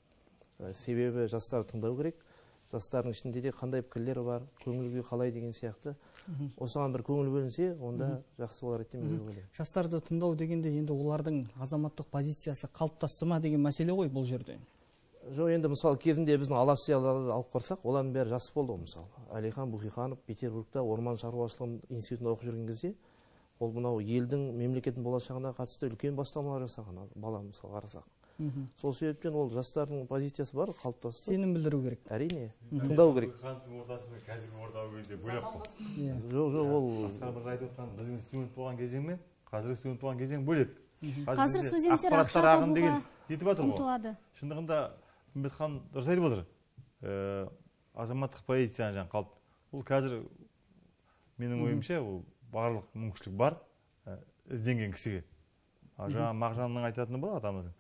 Себебі жастарды тыңдау керек. Жастардың ішінде де қандай пікірлер бар, көңілге қалай деген сияқты. Осыған бір көңіл бөлінсе, онда жақсы болар еді деп ойлаймын. Жастарды тыңдау дегенде енді олардың азаматтық позициясы қалыптасты ма деген мәселе ғой бұл жерде. Жоқ, енді мысалы кезінде біздің алашияларды алып қарсақ, олардың бәрі жас болды мысалы. Әлихан Бухиханов Петербургта орман шаруашылығы институтында оқып жүрген кезде, ол мынау елдің мемлекеттің болашағына қатысты үлкен бастамалар жасаған бала мысалы қарасақ. Сол себептен ол жастардың позициясы бар, қалыптасты. Сенім білдіру керек. Әрине, тыңдау керек. Бухихановтың ортасы қазіргі ортаға кезде бөліп қой. Жоқ, ол асқар айтып отқан біздің студент болған кезеңмен қазіргі студент болған кезең бөлек. Қазір студенттер ақша табуға ұмтылады. Шындығында Үмбетхан дұрыс айтып отыр. Азаматтық позицияны жаңа қалып. Ол қазір менің ойымша барлық мүмкіншілік бар ізденген кісіге. Жаңа Мағжанның айтатыны бар атамыздың.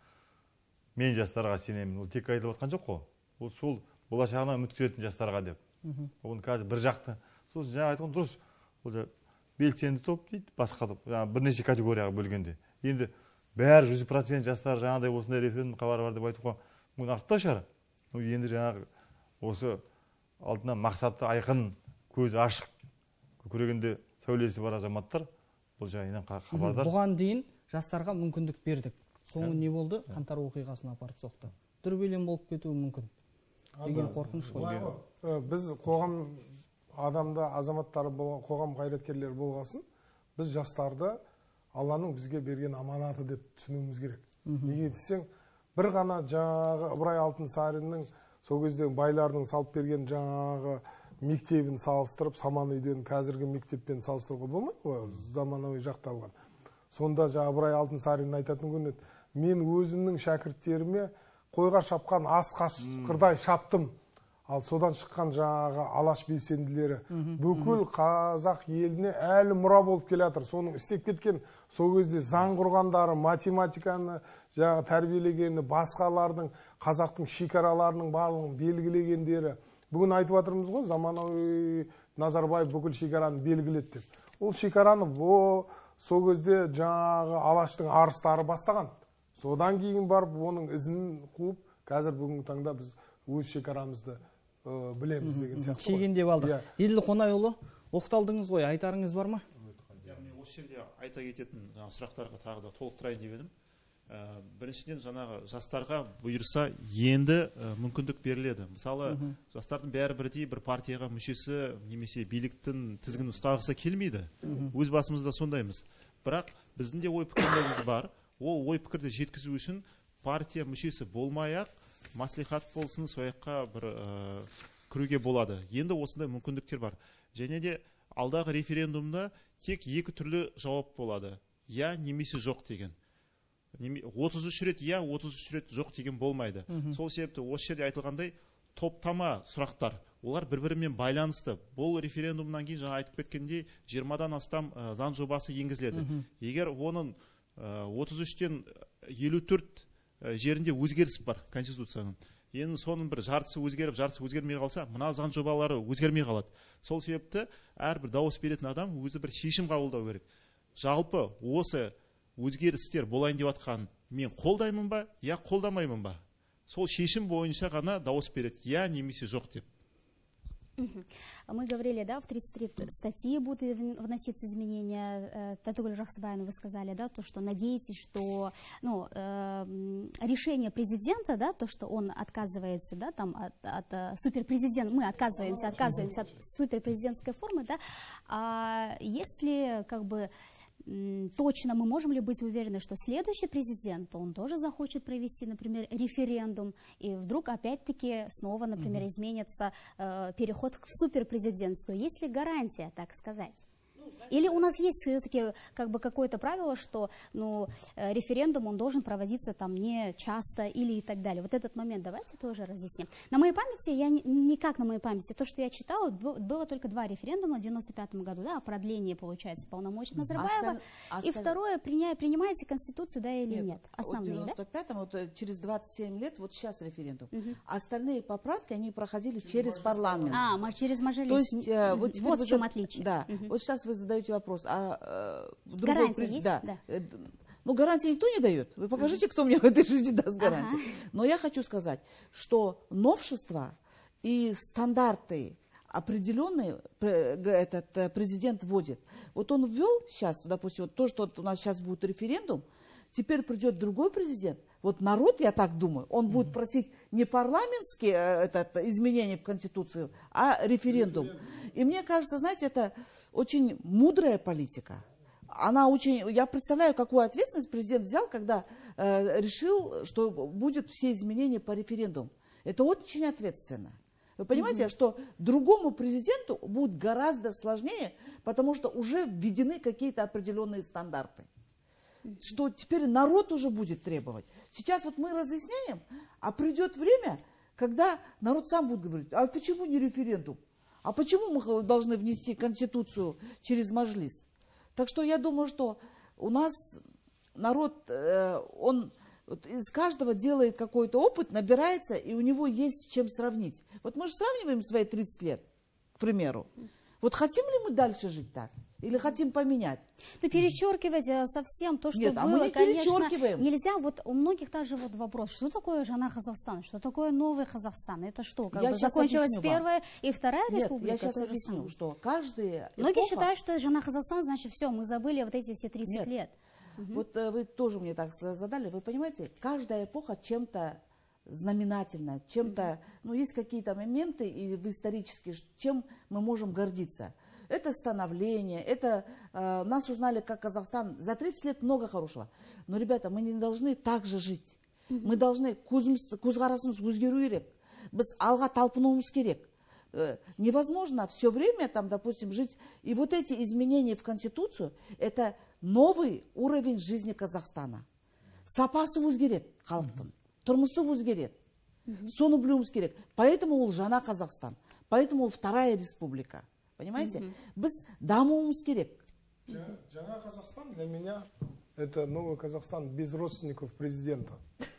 Мен жастарға сенемін. Ол тек айтып отқан жоқ қой. Ол сол болашағына үміт күтетін жастарға деп. Оны қазір бір жақты. Сол жаңа айтқан дұрыс. Ол белсенді топ дейді, басқа топ. Бірнеше категорияға бөлгенде. Енді бәрі 100% жастар жаңағыдай осындай референдум хабары бар деп айтуға мүмкін артықтау шығар. Енді жаңағы осы алдына мақсаты айқын, көзі ашық, көрегенде сәулесі бар азаматтар бұл жайынан хабардар. Бұған дейін жастарға мүмкіндік бердік. Соңы не болды? Қаңтар оқиғасына апарып соқты. Дүрбелең болып кетуі мүмкін деген қорқыныш қой. Біз қоғам адамда азаматтары болған, қоғам қайраткерлері болғасын, біз жастарды Алланың бізге берген аманаты деп түсінуіміз керек. Неге десең, бір ғана жаңағы Ыбырай Алтынсариннің сол кезде байлардың салып берген жаңағы мектебін салыстырып, саман үйден қазіргі мектеппен салыстыруға болмайды, заманауи жақталған. Сонда жаңағы Ыбырай Алтынсарин айтатын күн еді, мен өзімнің шәкірттеріме қойға шапқан ас қасқырдай шаптым. Ал содан шыққан жаңағы алаш белсенділері бүкіл қазақ еліне әлі мұра болып келе жатыр. Соның істеп кеткен сол кезде заң құрғандары, математиканы жаңағы тәрбиелегені, басқалардың қазақтың шекараларының барлығын белгілегендері. Бүгін айтып жатырмыз ғой, заманауи Назарбаев бүкіл шекараны белгіледі деп. Ол шекараны сол кезде жаңағы алаштың арыстары бастаған. Содан кейін барып оның ізін қуып, қазір бүгінгі таңда біз өз шекарамызды білеміз деген сияқты. Шегендеп алдық. Еділ Қонайұлы, оқталдыңыз ғой, айтарыңыз бар ма? Осы жерде айта кететін сұрақтарға тағы да толықтырайын деп едім. Біріншіден жаңағы жастарға бұйырса енді мүмкіндік беріледі. Мысалы, жастардың бәрі бірдей бір партияға мүшесі немесе биліктің тізгінін ұстағысы келмейді. Өз басымызда сондаймыз. Бірақ біздің де ой пікірлеріміз бар. Ол ой пікірді жеткізу үшін партия мүшесі болмай-ақ маслихат болсын, сояққа бір кіруге болады. Енді осындай мүмкіндіктер бар. Және де алдағы референдумда тек екі түрлі жауап болады. Я немесе жоқ деген. 33 рет я, 33 рет жоқ деген болмайды. Сол себепті осы жерде айтылғандай топтама сұрақтар, олар бір-бірімен байланысты. Бұл референдумнан кейін жаңа айтып кеткендей 20-дан астам заң жобасы енгізіледі. Егер оның 33-тен 54 жерінде өзгеріс бар конституцияның. Енді соның бір жартысы өзгеріп, жартысы өзгермей қалса, мына заң жобалары өзгермей қалады. Сол себепті әрбір дауыс беретін адам өзі бір шешім қабылдау керек. Жалпы осы өзгерістер болайын деп жатқан мен қолдаймын ба, я қолдамаймын ба? сол шешім бойынша ғана дауыс береді, я немесе жоқ деп. Мы говорили, да, в 33 статьи будут вноситься изменения. Татугуль Жахсыбаевна, вы сказали, да, то, что надеетесь, что решение президента, да, то, что он отказывается, да, там от суперпрезидента, мы отказываемся от суперпрезидентской формы, да, а если как бы точно мы можем ли быть уверены, что следующий президент, он тоже захочет провести, например, референдум, и вдруг опять-таки снова, например, изменится переход в суперпрезидентскую? Есть ли гарантия, так сказать? Или у нас есть все-таки как бы какое-то правило, что референдум он должен проводиться там не часто или и так далее. Вот этот момент давайте тоже разъясним. На моей памяти, никак на моей памяти, то, что я читала, было только 2 референдума в 95 году, да, о продлении, получается, полномочий Назарбаева. И второе, принимаете Конституцию, да или нет? Основные, в 95-м, вот через 27 лет, вот сейчас референдум. А остальные поправки, они проходили через парламент. Через Мажилис. То есть, вот в чем отличие. Да, вот сейчас вы задаете вопрос, гарантии есть? Да. Ну, гарантии никто не дает. Вы покажите, кто мне в этой жизни даст гарантии. Но я хочу сказать, что новшества и стандарты определенные этот президент вводит. Вот он ввел сейчас, допустим, вот то, что у нас сейчас будет референдум, теперь придет другой президент. Вот народ, я так думаю, он будет просить не парламентские изменения в Конституцию, а референдум. И мне кажется, знаете, это очень мудрая политика. Я представляю, какую ответственность президент взял, когда решил, что будут все изменения по референдуму. Это очень ответственно. Вы понимаете, что другому президенту будет гораздо сложнее, потому что уже введены какие-то определенные стандарты. Что теперь народ уже будет требовать. Сейчас вот мы разъясняем, а придет время, когда народ сам будет говорить, а почему не референдум? А почему мы должны внести Конституцию через Мажилис? Так что я думаю, что у нас народ, он из каждого делает какой-то опыт, набирается, и у него есть с чем сравнить. Вот мы же сравниваем свои 30 лет, к примеру. Вот хотим ли мы дальше жить так? Или хотим поменять? Ну, перечеркивать совсем то, что Нет, было, мы не конечно, нельзя. Вот у многих также вот вопрос, что такое Жана Казахстан, что такое новый Казахстан? Это что, как бы закончилась первая и вторая республика? Я сейчас объясню, что каждая Многие считают, что Жана Казахстан, значит, все, мы забыли вот эти все 30 лет. Вот вы тоже мне так задали, вы понимаете, каждая эпоха чем-то знаменательна, чем-то, есть какие-то моменты и в исторически, чем мы можем гордиться. Это становление, это нас узнали как Казахстан. За 30 лет много хорошего. Но, ребята, мы не должны так же жить. Мы должны көзқарасымыз өзгеру керек. Біз алға талпынуымыз керек. Невозможно все время, там, допустим, жить. И вот эти изменения в Конституцию, это новый уровень жизни Казахстана. Сапасы өзгереді халықтың, тұрмысы өзгереді. Соны білуіміз керек. Поэтому ол Жана Казахстан. Поэтому ол вторая республика. Понимаете? Біз дамуымыз керек. Жана Казахстан для меня это новый Казахстан без родственников президента.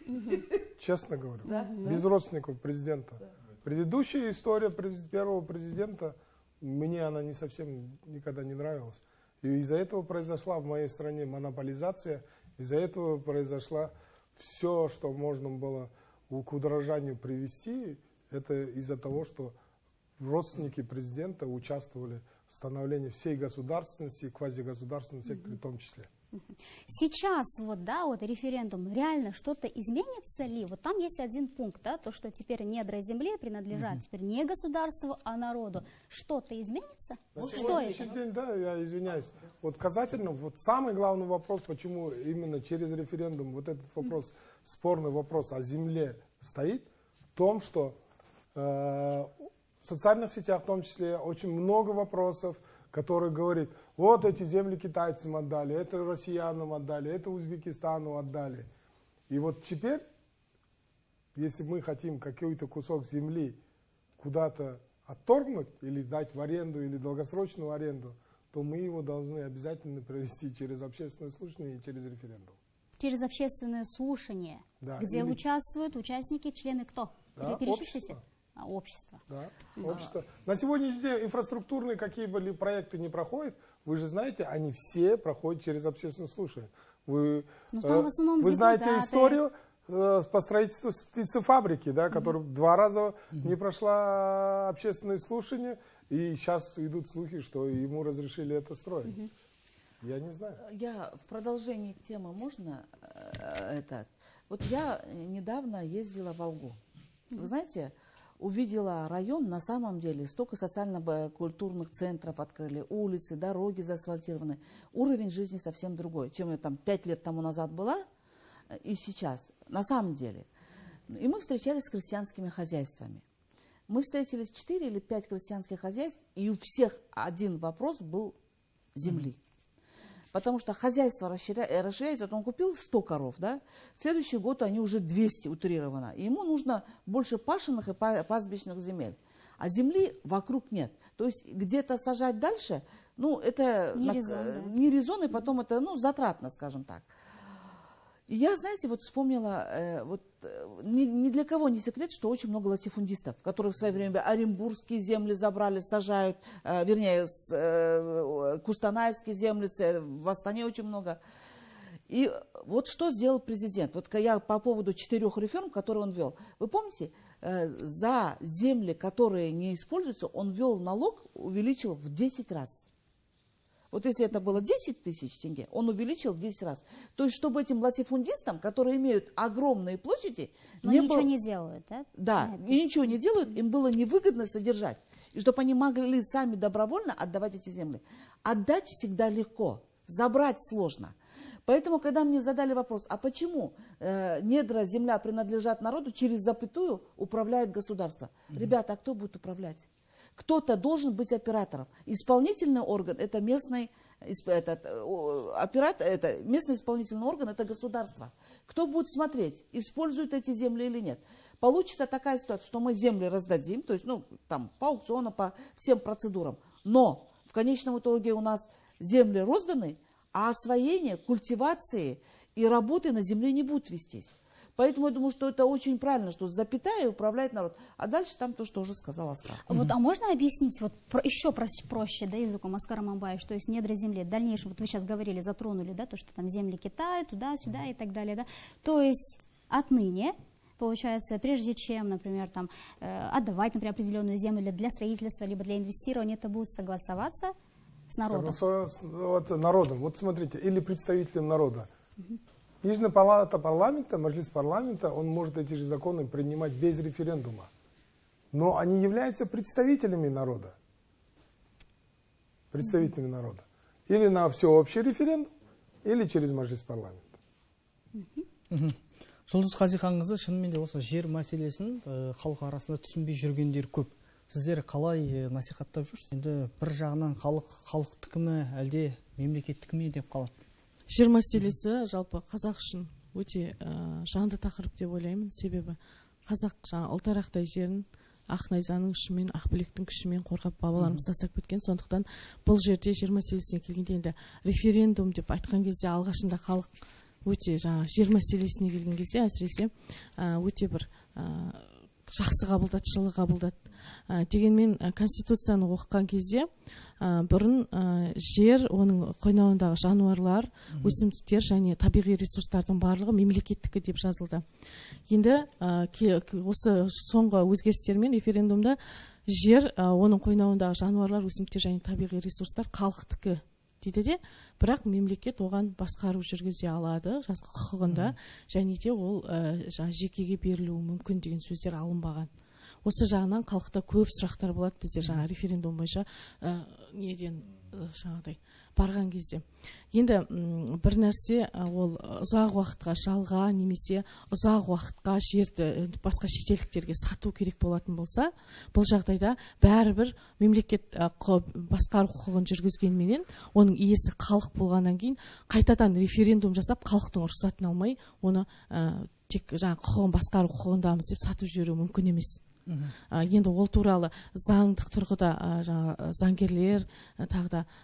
Честно говорю. Без родственников президента. Предыдущая история первого президента, мне она не совсем никогда не нравилась. И из-за этого произошла в моей стране монополизация, из-за этого произошло все, что можно было к удорожанию привести, это из-за того, что родственники президента участвовали в становлении всей государственности и квазигосударственного сектора в том числе. Сейчас вот референдум, реально что-то изменится ли? Вот там есть один пункт, да, то, что теперь недра земли принадлежат теперь не государству, а народу. Что-то изменится? Что это? День, да, я извиняюсь. Вот касательно, вот самый главный вопрос, почему именно через референдум вот этот вопрос, спорный вопрос о земле стоит, в том, что в социальных сетях в том числе очень много вопросов, которые говорят, вот эти земли китайцам отдали, это россиянам отдали, это Узбекистану отдали. И вот теперь, если мы хотим какой-то кусок земли куда-то отторгнуть, или дать в аренду, или долгосрочную аренду, то мы его должны обязательно провести через общественное слушание и через референдум. Через общественное слушание, да, где участвуют участники, члены кто? Да, перечислите? Общество. Да, общество. На сегодняшний день инфраструктурные какие бы проекты не проходят, вы же знаете, они все проходят через общественное слушание. Вы знаете историю, по строительству птицефабрики, да, которая 2 раза не прошла общественное слушание, и сейчас идут слухи, что ему разрешили это строить. Я не знаю. Я в продолжении темы можно это? Вот я недавно ездила в Алгу. Вы знаете, увидела район, на самом деле, столько социально-культурных центров открыли, улицы, дороги заасфальтированы. Уровень жизни совсем другой, чем я там 5 лет тому назад была и сейчас. На самом деле. И мы встречались с крестьянскими хозяйствами. Мы встретились 4 или 5 крестьянских хозяйств, и у всех один вопрос был земли. Потому что хозяйство расширяется, вот он купил 100 коров, да, в следующий год они уже 200 утрированно, и ему нужно больше пашенных и пастбищных земель. А земли вокруг нет. То есть где-то сажать дальше, ну, это не резон, и потом это, ну, затратно, скажем так. И я, знаете, вот вспомнила, ни для кого не секрет, что очень много латифундистов, которые в свое время оренбургские земли забрали, сажают, вернее, кустанайские земли, в Астане очень много. И вот что сделал президент. Вот я по поводу 4 реформ, которые он ввел. Вы помните, за земли, которые не используются, он ввел налог, увеличил в 10 раз. Вот если это было 10 тысяч тенге, он увеличил в 10 раз. То есть, чтобы этим латифундистам, которые имеют огромные площади... Но ничего не делают, да? Да, и ничего не делают, им было невыгодно содержать. И чтобы они могли сами добровольно отдавать эти земли. Отдать всегда легко, забрать сложно. Поэтому, когда мне задали вопрос, а почему недра, земля принадлежат народу, через запятую управляет государство? Ребята, а кто будет управлять? Кто-то должен быть оператором. Исполнительный орган – это местный исполнительный орган, это государство. Кто будет смотреть, используют эти земли или нет? Получится такая ситуация, что мы земли раздадим, то есть, ну, там, по аукциону, по всем процедурам. Но в конечном итоге у нас земли розданы, а освоение, культивации и работы на земле не будут вестись. Поэтому я думаю, что это очень правильно, что запятая управляет народ. А дальше там то, что уже сказал Аскар. Вот, а можно объяснить вот еще проще, да, языком Аскара Мамбаевича, то есть недра земли, в дальнейшем, вот вы сейчас говорили, затронули, да, то, что там земли Китая, туда-сюда и так далее, да, то есть отныне, получается, прежде чем, например, там, отдавать, например, определенную землю для строительства, либо для инвестирования, это будет согласоваться с народом? Вот народом, вот смотрите, или представителем народа. Нижняя палата парламента, маджлис парламента, он может эти же законы принимать без референдума. Но они являются представителями народа. Представителями народа. Или на всеобщий референдум, или через маджлис парламента. Жұлдыз Қазиқанқызы, шынымен де осы жер мәселесін халық арасында түсінбей жүргендер көп. Сіздер қалай насихаттап жүрсіз? Енді бір жағынан халықтікіме, әлде мемлекеттікіме деп қалады. Жер мәселесі жалпы қазақ үшін өте жанды тақырып деп ойлаймын. Себебі қазақ ұлтарақтай жерін Ақнайзаның күшімен, Ақбілектің күшімен қорғап бабаларымыз тастап кеткен. Сондықтан бұл жерде жер мәселесіне келгенде енді референдум деп айтқан кезде алғашында халық өте жер мәселесіне келген кезде әсіресе өте бір жақсы қабылдады, жылы қабылдады. Дегенмен конституцияны оқыған кезде бұрын жер, оның қойнауындағы жануарлар, өсімдіктер және табиғи ресурстардың барлығы мемлекеттікі деп жазылды. Енді осы соңғы өзгерістермен референдумда жер, оның қойнауындағы жануарлар, өсімдіктер және табиғи ресурстар халықтікі дейді де, бірақ мемлекет оған басқару жүргізе алады, жазғы құқығында, және де ол жекеге берілуі мүмкін деген сөздер алынбаған. Осы жағынан халықта көп сұрақтар болады бізде референдум бойынша неден жаңағыдай барған кезде. Енді бір нәрсе ол ұзақ уақытқа жалға немесе ұзақ уақытқа жерді басқа шетелдіктерге сату керек болатын болса, бұл жағдайда бәрібір мемлекет басқару құқығын жүргізгенменен оның иесі халық болғаннан кейін қайтадан референдум жасап халықтың рұқсатын алмай оны тек құқығын басқару құқығындамыз деп сатып жіберу мүмкін емес. Енді ол туралы заңдық тұрғыда заңгерлер, тағы да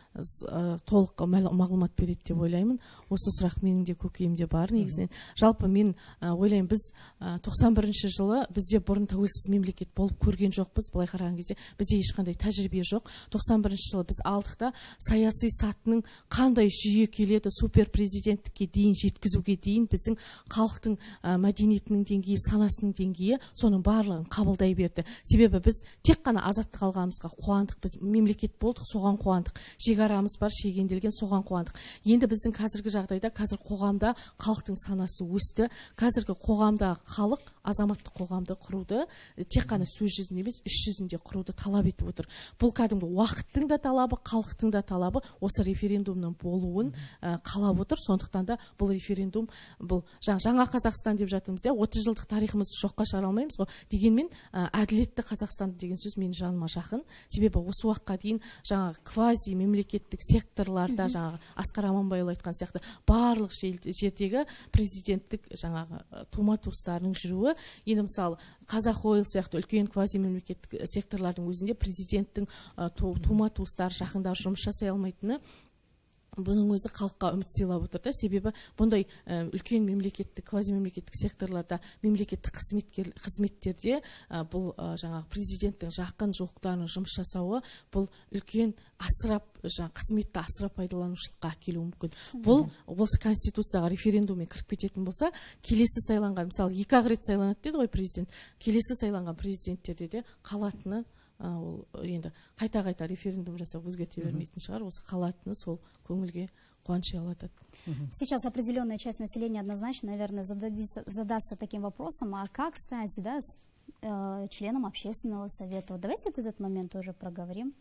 толық мағлұмат береді деп ойлаймын. Осы сұрақ менің де көкейімде бар негізінен. Жалпы мен ойлаймын, біз 91 жылы бізде бұрын тәуелсіз мемлекет болып көрген жоқпыз. Былай қараған кезде бізде ешқандай тәжірибе жоқ. 91 жылы біз алдық та саяси сатының қандай жүйе келеді супер президенттікке дейін жеткізуге дейін біздің халықтың мәдениетінің деңгейі, санасының деңгейі соның барлығын қабылдай берді. Себебі біз тек қана азаттық алғанымызға қуандық, біз мемлекет болдық, соған қуандық. Шекарамыз бар, шегенделген, соған қуандық. Енді біздің қазіргі жағдайда, қазір қоғамда халықтың санасы өсті. Қазіргі қоғамда халық азаматтық қоғамды құруды тек қана сөз жүзінде емес, іс жүзінде құруды талап етіп отыр. Бұл кәдімгі уақыттың да талабы, халықтың да талабы осы референдумның болуын қалап отыр. Сондықтан да бұл референдум, бұл жаңа Қазақстан деп жатырмыз, 30 жылдық тарихымызды жоққа шығара алмаймыз ғой. Дегенмен әділетті Қазақстан деген сөз менің жаныма жақын. Себебі осы уақытқа дейін квази мемлекеттік секторларда Асқар Аманбайұлы айтқан сияқты барлық жердегі президенттік тума туыстарының жүруі. Енді мысалы Қазақойл сияқты үлкен квази мемлекеттік секторлардың өзінде президенттің тума туыстары, жақындары жұмыс жасай алмайтыны бұның өзі халыққа үміт сыйлап отыр да. Себебі бұндай үлкен мемлекеттік, квази мемлекеттік секторларда, мемлекеттік қызметтерде бұл президенттің жақын жуықтарының жұмыс жасауы бұл үлкен қызметті асыра пайдаланушылыққа әкелуі мүмкін. Бұл осы конституцияға референдуммен кіріп кететін болса, келесі сайланған, мысалы 2 рет сайланады деді ғой президент, келесі сайланған президенттерде де қалатыны ол енді қайта референдум жасап өзгерте бермейтін шығар, осы қалатыны сол көңілге қуаныш ұялатады. Сейчас определенная часть населения однозначно, наверное, задастся таким вопросом, а как стать членом общественного совета? Вот давайте этот момент тоже проговорим.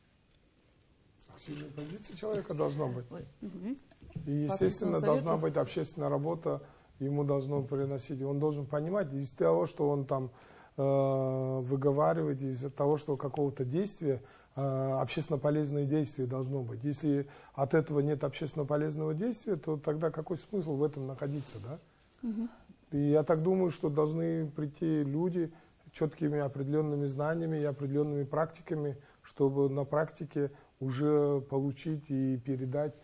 Активная позиция человека должна быть. И, естественно, должна быть общественная работа, ему должно приносить, он должен понимать, из того, что он там выговаривать, из-за того, что какого-то действия, общественно полезное действие должно быть. Если от этого нет общественно полезного действия, то тогда какой смысл в этом находиться, да? И я так думаю, что должны прийти люди четкими определенными знаниями и определенными практиками, чтобы на практике уже получить и передать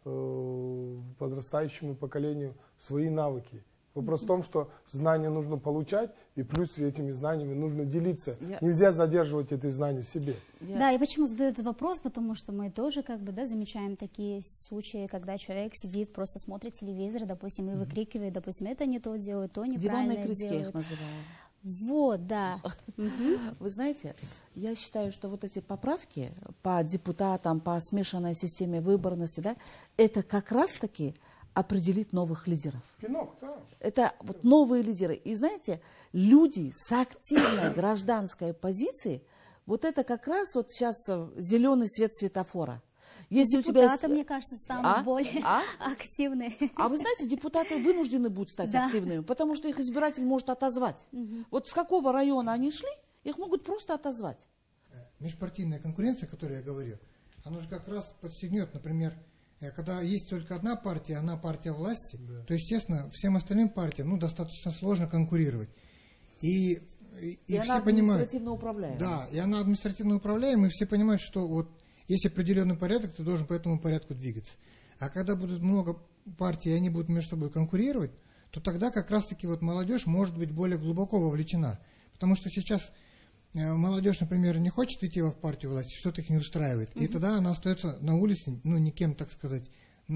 подрастающему поколению свои навыки. Вопрос в том, что знания нужно получать, и плюс этими знаниями нужно делиться. Нельзя задерживать эти знания в себе. Да, и почему задаю этот вопрос? Потому что мы тоже замечаем такие случаи, когда человек сидит, просто смотрит телевизор, допустим, и выкрикивает, допустим, это не то делает, то неправильно делает. Диванные критики я их называю. Вот, да. Вы знаете, я считаю, что вот эти поправки по депутатам, по смешанной системе выборности, да, это как раз-таки определить новых лидеров. Это вот новые лидеры. И знаете, люди с активной гражданской позицией, вот это как раз вот сейчас зеленый свет светофора. Если депутаты, мне кажется, станут более активны. А вы знаете, депутаты вынуждены будут стать активными, потому что их избиратель может отозвать. Вот с какого района они шли, их могут просто отозвать. Межпартийная конкуренция, о которой я говорил, она же как раз подстегнет, например, когда есть только одна партия власти, то, естественно, всем остальным партиям достаточно сложно конкурировать. И она все понимают, административно управляемая. Да, и она административно управляемая, и все понимают, что вот есть определенный порядок, ты должен по этому порядку двигаться. А когда будет много партий, и они будут между собой конкурировать, то тогда как раз-таки вот молодежь может быть более глубоко вовлечена. Потому что сейчас молодежь, например, не хочет идти в партию власти, что-то их не устраивает. И тогда она остается на улице, никем, так сказать,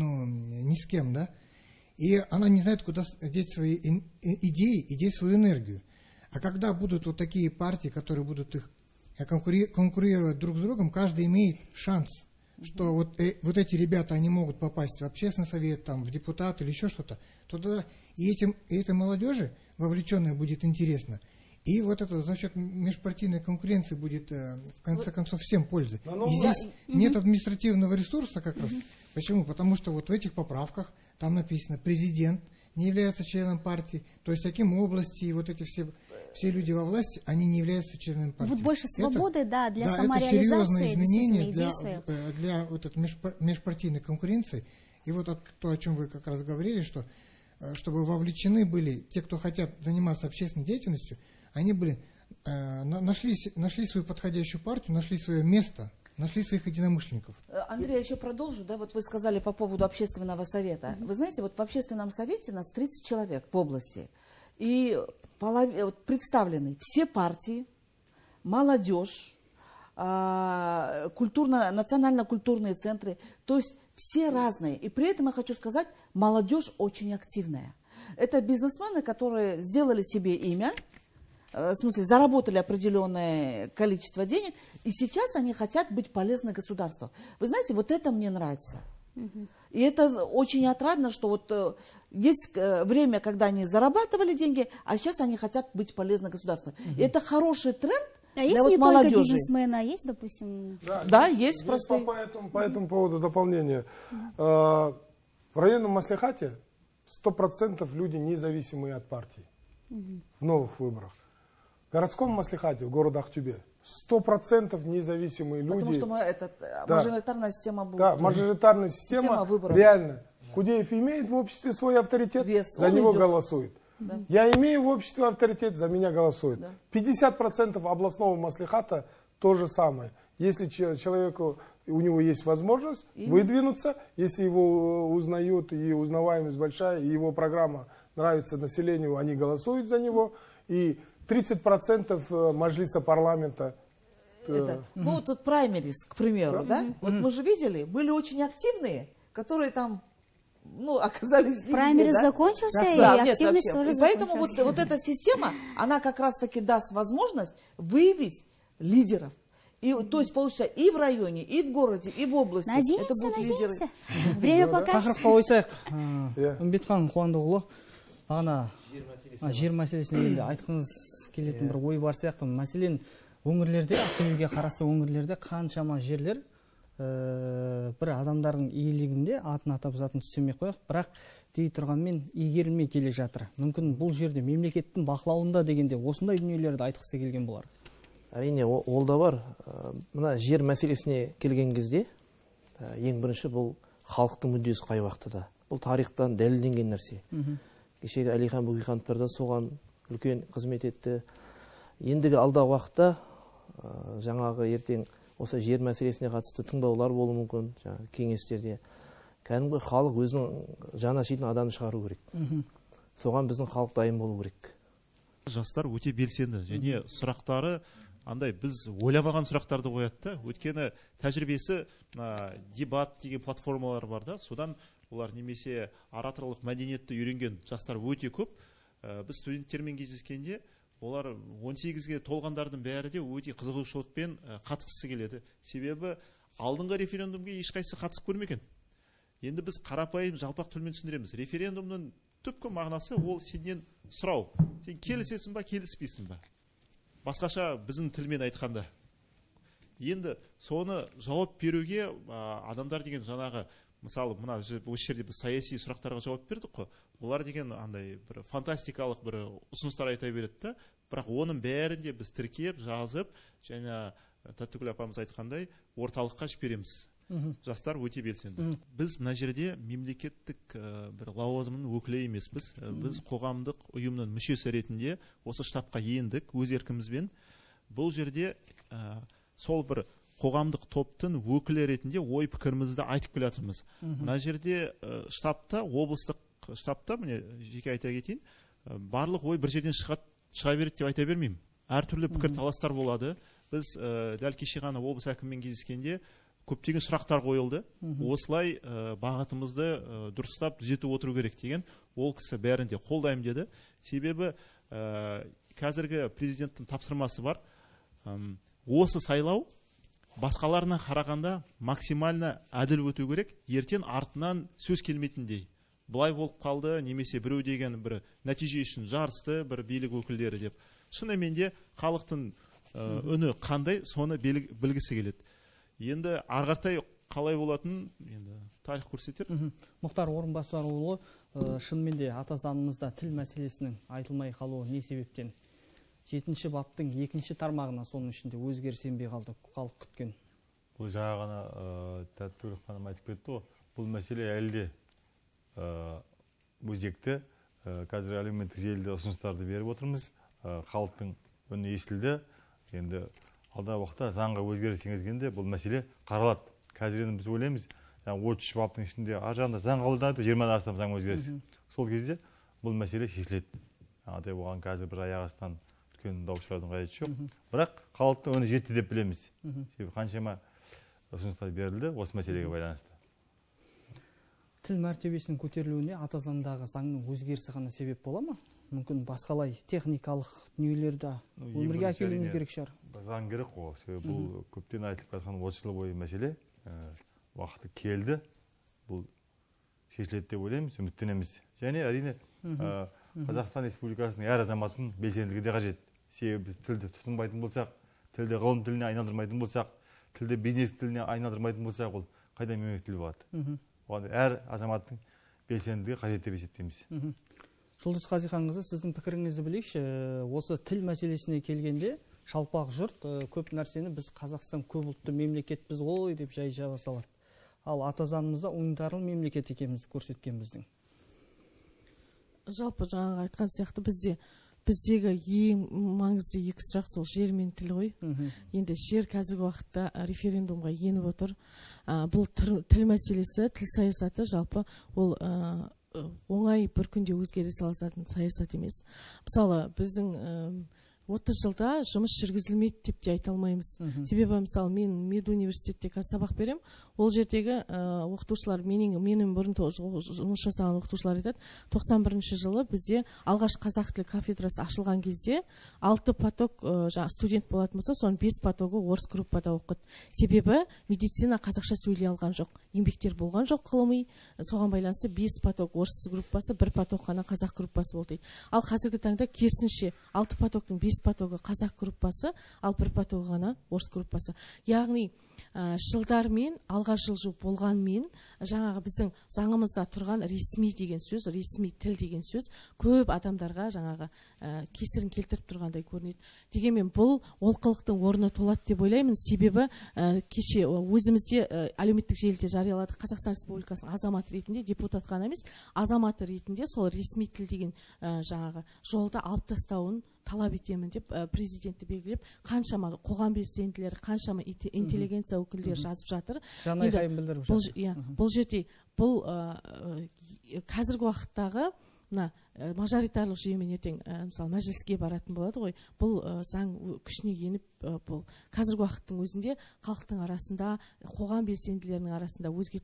ни с кем, да. И она не знает, куда деть свои идеи и деть свою энергию. А когда будут вот такие партии, которые будут их конкурировать друг с другом, каждый имеет шанс, что вот эти ребята, они могут попасть в общественный совет, там, в депутат или еще что-то, то тогда и этой молодежи вовлеченной будет интересно. И вот это за счет межпартийной конкуренции будет, в конце концов, всем пользы. И здесь нет административного ресурса как раз. Почему? Потому что вот в этих поправках там написано, президент не является членом партии, то есть таким области и вот эти все люди во власти, они не являются членами партии. Вот больше свободы, для самореализации. Это серьезное изменение для вот этой межпартийной конкуренции. И вот то, о чем вы как раз говорили, что чтобы вовлечены были те, кто хотят заниматься общественной деятельностью, они нашли свою подходящую партию, нашли свое место нашли своих единомышленников. Андрей, я еще продолжу. Да, вот вы сказали по поводу общественного совета. Вы знаете, вот в общественном совете нас 30 человек в области. И представлены все партии, молодежь, национально-культурные центры. То есть все разные. И при этом я хочу сказать, молодежь очень активная. Это бизнесмены, которые сделали себе имя, в смысле заработали определенное количество денег, и сейчас они хотят быть полезны государству. Вы знаете, вот это мне нравится. И это очень отрадно, что вот есть время, когда они зарабатывали деньги, а сейчас они хотят быть полезны государству. И это хороший тренд. А есть не только бизнесмены, а есть, допустим... Да, есть простые. По этому поводу дополнение. В районном маслихате 100% люди независимые от партий в новых выборах. В городском маслихате, в городе Актюбе, 100% независимые люди. Потому что мажоритарная система будет. Да, мажоритарная система реально. Кудеев имеет в обществе свой авторитет, за него голосует. Да. Я имею в обществе авторитет, за меня голосует. Да. 50% областного маслихата то же самое. Если человеку, у него есть возможность выдвинуться, если его узнают, и узнаваемость большая, и его программа нравится населению, они голосуют за него. И 30% маджлиса парламента. Ну, тут праймерис, к примеру, да? Вот мы же видели, были очень активные, которые там, оказались... Праймерис закончился, и активность тоже закончилась. Поэтому вот эта система, она как раз-таки даст возможность выявить лидеров. И, то есть, получится и в районе, и в городе, и в области. Надеемся. Время покажет. Тақырыпқа ойсайық. Үмбетхан Қуандықұлы, ана жер мәселесіне келді. Айтқыңыз келетін бір ой бар сияқты. Мәселен, өңірлерде, Ақтөбеге қарасты өңірлерде қаншама жерлер бір адамдардың иелігінде, атын атап затын түстемей қояйық, бірақ дей тұрғанмен игерілмей келе жатыр. Мүмкін бұл жерде мемлекеттің бақылауында дегенде осындай дүниелерді айтқысы келген болар. Әрине, ол да бар. Мына жер мәселесіне келген кезде, ең бірінші бұл халықтың мүддесі қай уақытта. Бұл тарихтан дәлелденген нәрсе. Кешегі Әлихан Бөкейхановтар да соған үлкен қызмет етті. Ендігі алдағы уақытта жаңағы ертең осы жер мәселесіне қатысты тыңдаулар болуы мүмкін, кеңестерде. Кәдімгі халық өзінің жаны ашитын адамды шығару керек. Соған біздің халық дайын болу керек. Жастар өте белсенді және сұрақтары андай біз ойламаған сұрақтарды қояды. Өйткені тәжірибесі дебат деген платформалар бар да, содан олар немесе ораторлық мәдениетті үйренген жастар өте көп. Біз студенттермен кездескенде олар 18-ге толғандардың бәрі де өте қызығушылықпен қатысқысы келеді. Себебі алдыңғы референдумге ешқайсысы қатысып көрмеген. Енді біз қарапайым жалпақ тілмен түсіндіреміз. Референдумның түпкі мағынасы ол сенен сұрау. Сен келісесің ба, келіспейсің ба? Басқаша біздің тілмен айтқанда. Енді соны жауап беруге адамдар деген жаңағы, мысалы, мына осы жерде біз саяси сұрақтарға жауап бердік қой. Олар деген андай бір фантастикалық бір ұсыныстар айта береді, бірақ оның бәрінде біз тіркеп, жазып, және Тәттігүл апамыз айтқандай, орталыққа жібереміз. Жастар өте белсенді. Біз мына жерде мемлекеттік бір лауазымның өкілі емеспіз. Біз қоғамдық ұйымның мүшесі ретінде осы штабқа ендік өз еркімізбен. Бұл жерде сол бір қоғамдық топтың өкілі ретінде ой пікірімізді айтып келатырмыз. Мына жерде штабта, облыстық штабта, міне жеке айта кетейін, барлық ой бір жерден шыға береді деп айта бермеймін. Әртүрлі пікір таластар болады. Біз дәл кеше ғана облыс әкімімен кездескенде көптеген сұрақтар қойылды. Осылай бағытымызды дұрыстап түзетіп отыру керек деген ол кісі бәрінде қолдаймын деді. Себебі қазіргі президенттің тапсырмасы бар. Осы сайлау басқаларына қарағанда максимально әділ өту керек. Ертең артынан сөз келмейтіндей. Бұлай болып қалды, немесе біреу деген бір нәтиже үшін жарысты бір билік өкілдері деп. Шынымен де халықтың үні қандай, соны білгісі келеді. Енді арғартай қалай болатын, енді тарих көрсетер. Мұхтар Орынбасарұлы, шынымен де ата заңымызда тіл мәселесінің айтылмай қалуы не себептен? 7-ші баптың 2-ші тармағына соның ішінде өзгеріс енбей қалды, халық күткен. Бұл жаңа ғана Тәттігүл ханым айтып кетті ғой. Бұл мәселе әлі де өзекті. Қазір әлеуметтік желіде ұсыныстарды беріп отырмыз. Халықтың үні естілді. Енді алдағы уақытта заңға өзгеріс енгізгенде бұл мәселе қаралады. Қазір енді біз ойлаймыз, 33 баптың ішінде ар жағында заң қабылданады, 20-дан астам заң өзгерісі. Сол кезде бұл мәселе шешіледі. Оған қазір бір аяқ астынан үлкен дау шығарудың қажеті жоқ. Бірақ халықтың үні жетті деп білеміз. Себебі қаншама ұсыныстар берілді осы мәселеге байланысты. Тіл мәртебесінің көтерілуіне ата заңдағы заңның өзгерісі ғана себеп бола ма? Мүмкін басқалай техникалық дүниелерді өмірге әкелуіміз керек шығар. Заң керек қой. Себебі бұл көптен айтылып жатқан 30 жыл бойы мәселе. Уақыты келді. Бұл шешіледі деп ойлаймыз, үміттенеміз. Және әрине Қазақстан Республикасының әр азаматының белсенділігі де қажет. Себебі біз тілді тұтынбайтын болсақ, тілді ғылым тіліне айналдырмайтын болсақ, тілді бизнес тіліне айналдырмайтын болсақ, ол қайда мемлекет тілі болады. Оған әр азаматтың белсенділігі қажет деп есептейміз. Жұлдыз Қазиқанқызы, сіздің пікіріңізді білейікші. Осы тіл мәселесіне келгенде шалпақ жұрт көп нәрсені біз Қазақстан көп ұлтты мемлекетпіз ғой деп жай жаба салады. Ал ата заңымызда унитарлы мемлекет екенімізді көрсеткен біздің. Жалпы жаңағы айтқан сияқты біздегі ең маңызды екі сұрақ сол жер мен тіл ғой. Енді жер қазіргі уақытта референдумға еніп отыр. Бұл тіл мәселесі, тіл саясаты жалпы ол оңай бір күнде өзгере салатын саясат емес. Мысалы, біздің 30 жылда жұмыс жүргізілмейді деп те айта алмаймыз. Себебі мысалы мен медуниверситетте сабақ берем. Ол жердегі оқытушылар, менің бұрын жұмыс жасаған оқытушылар айтады, 91 жылы бізде алғаш қазақ тілі кафедрасы ашылған кезде 6 поток студент болатын болса, соның 5 потогы орыс группада оқыды. Себебі медицина қазақша сөйлей алған жоқ, еңбектер болған жоқ ғылыми. Соған байланысты 5 поток орыс группасы, 1 поток қана қазақ группасы болды. Ал қазіргі таңда керісінше 6 потоктың 5 потогы қазақ группасы, ал 1 потогы ғана орыс группасы. Яғни жылдармен, алғаш жылжу болғанмен, жаңағы біздің заңымызда тұрған ресми деген сөз, ресми тіл деген сөз көп адамдарға жаңағы кесірін келтіріп тұрғандай көрінеді. Дегенмен бұл олқылықтың орны толады деп ойлаймын. Себебі кеше өзімізде әлеуметтік желіде жарияладық, Қазақстан Республикасының азаматы ретінде, депутат қана емес, азаматы ретінде сол ресми тіл деген жаңағы жолда алып тастауын талап етемін деп президентті белгілеп, қаншама қоғам белсенділері, қаншама интеллигенция өкілдері жазып жатыр. Жанайқайын білдіріп жатыр. Бұл жерде бұл қазіргі уақыттағы мажоритарлық жүйемен ертең мысалы мәжіліске баратын болады ғой. Бұл заң күшіне еніп, бұл қазіргі уақыттың өзінде халықтың арасында, қоғам белсенділерінің арасында өзге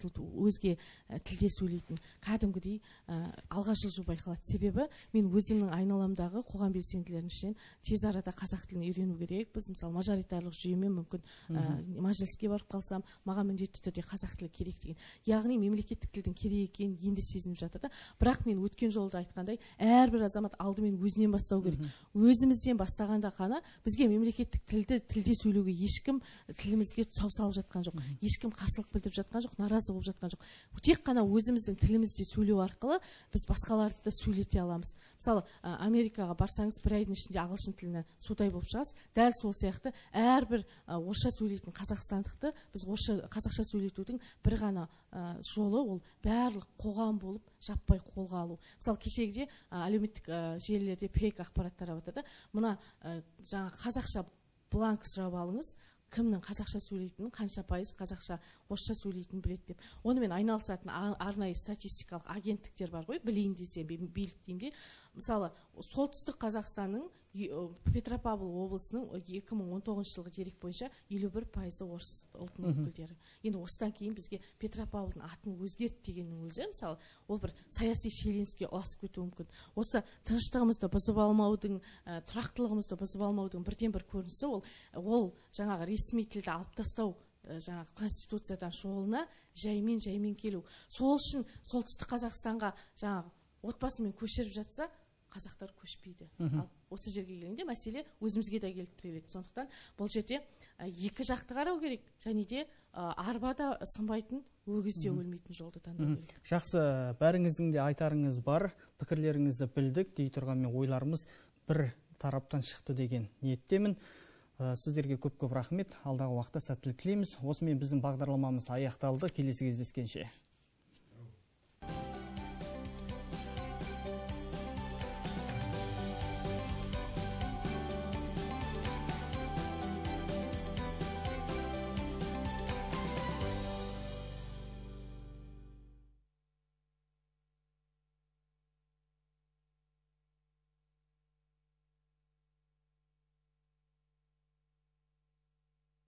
тілде сөйлейтін кәдімгідей алға жылжу байқалады. Себебі мен өзімнің айналамдағы қоғам белсенділерінің ішінен тез арада қазақ тілін үйрену керек. Біз мысалы мажоритарлық жүйемен мүмкін мәжіліске барып қалсам, маған міндетті түрде қазақ тілі керек деген. Яғни мемлекеттік тілдің керек екенін енді сезініп жатыр. Бірақ мен өткен жолда айтқандай, әрбір азамат алдымен өзінен бастау керек. Өзімізден бастағанда ғана бізге мемлекеттік тілде сөйлеуге ешкім тілімізге тұсау салып жатқан жоқ. Ешкім қарсылық білдіріп жатқан жоқ, наразы болып жатқан жоқ. Тек қана өзіміздің тілімізде сөйлеу арқылы біз басқаларды да сөйлете аламыз. Мысалы, Америкаға барсаңыз, бір айдың ішінде ағылшын тіліне судай болып шығасыз. Дәл сол сияқты әрбір орысша сөйлейтін қазақстандықты біз қазақша сөйлетудің бір ғана жолы ол барлық қоғам болып жаппай қолға алу. Мысалы, кешегіде әлеуметтік желілерде фейк ақпарат тарап жатады. Мына жаңа қазақша бланк сұрап алыңыз, кімнің қазақша сөйлейтінін, қанша пайыз қазақша орысша сөйлейтінін біледі деп. Онымен айналысатын арнайы статистикалық агенттіктер бар ғой, білейін десе, билік деймде. Мысалы, солтүстік Қазақстанның Петропавл облысының 2019 жылғы дерек бойынша 51% орыс ұлтының өкілдері. Енді осыдан кейін бізге Петропавлдың атын өзгерт дегеннің өзі, мысалы, ол бір саяси шиеленіске ұласып кетуі мүмкін. Осы тыныштығымызды бұзып алмаудың, тұрақтылығымызды бұзып алмаудың бірден бір көрінісі ол жаңағы ресми тілді алып тастау жаңағы конституциядан жолына жаймен келу. Сол үшін солтүстік Қазақстанға жаңағы отбасымен көшіріп жатса, қазақтар көшпейді. Ал осы жерге келгенде мәселе өзімізге де келіп тіреледі. Сондықтан бұл жерде екі жақты қарау керек, және де арбада сынбайтын, өгізде өлмейтін жолды таңдау керек. Жақсы, бәріңіздің де айтарыңыз бар, пікірлеріңізді білдік, дей тұрғанмен ойларымыз бір тараптан шықты деген ниеттемін. Сіздерге көп рахмет. Алдағы уақытта сәттілік тілейміз. Осымен біздің бағдарламамыз аяқталды. Келесі кездескенше.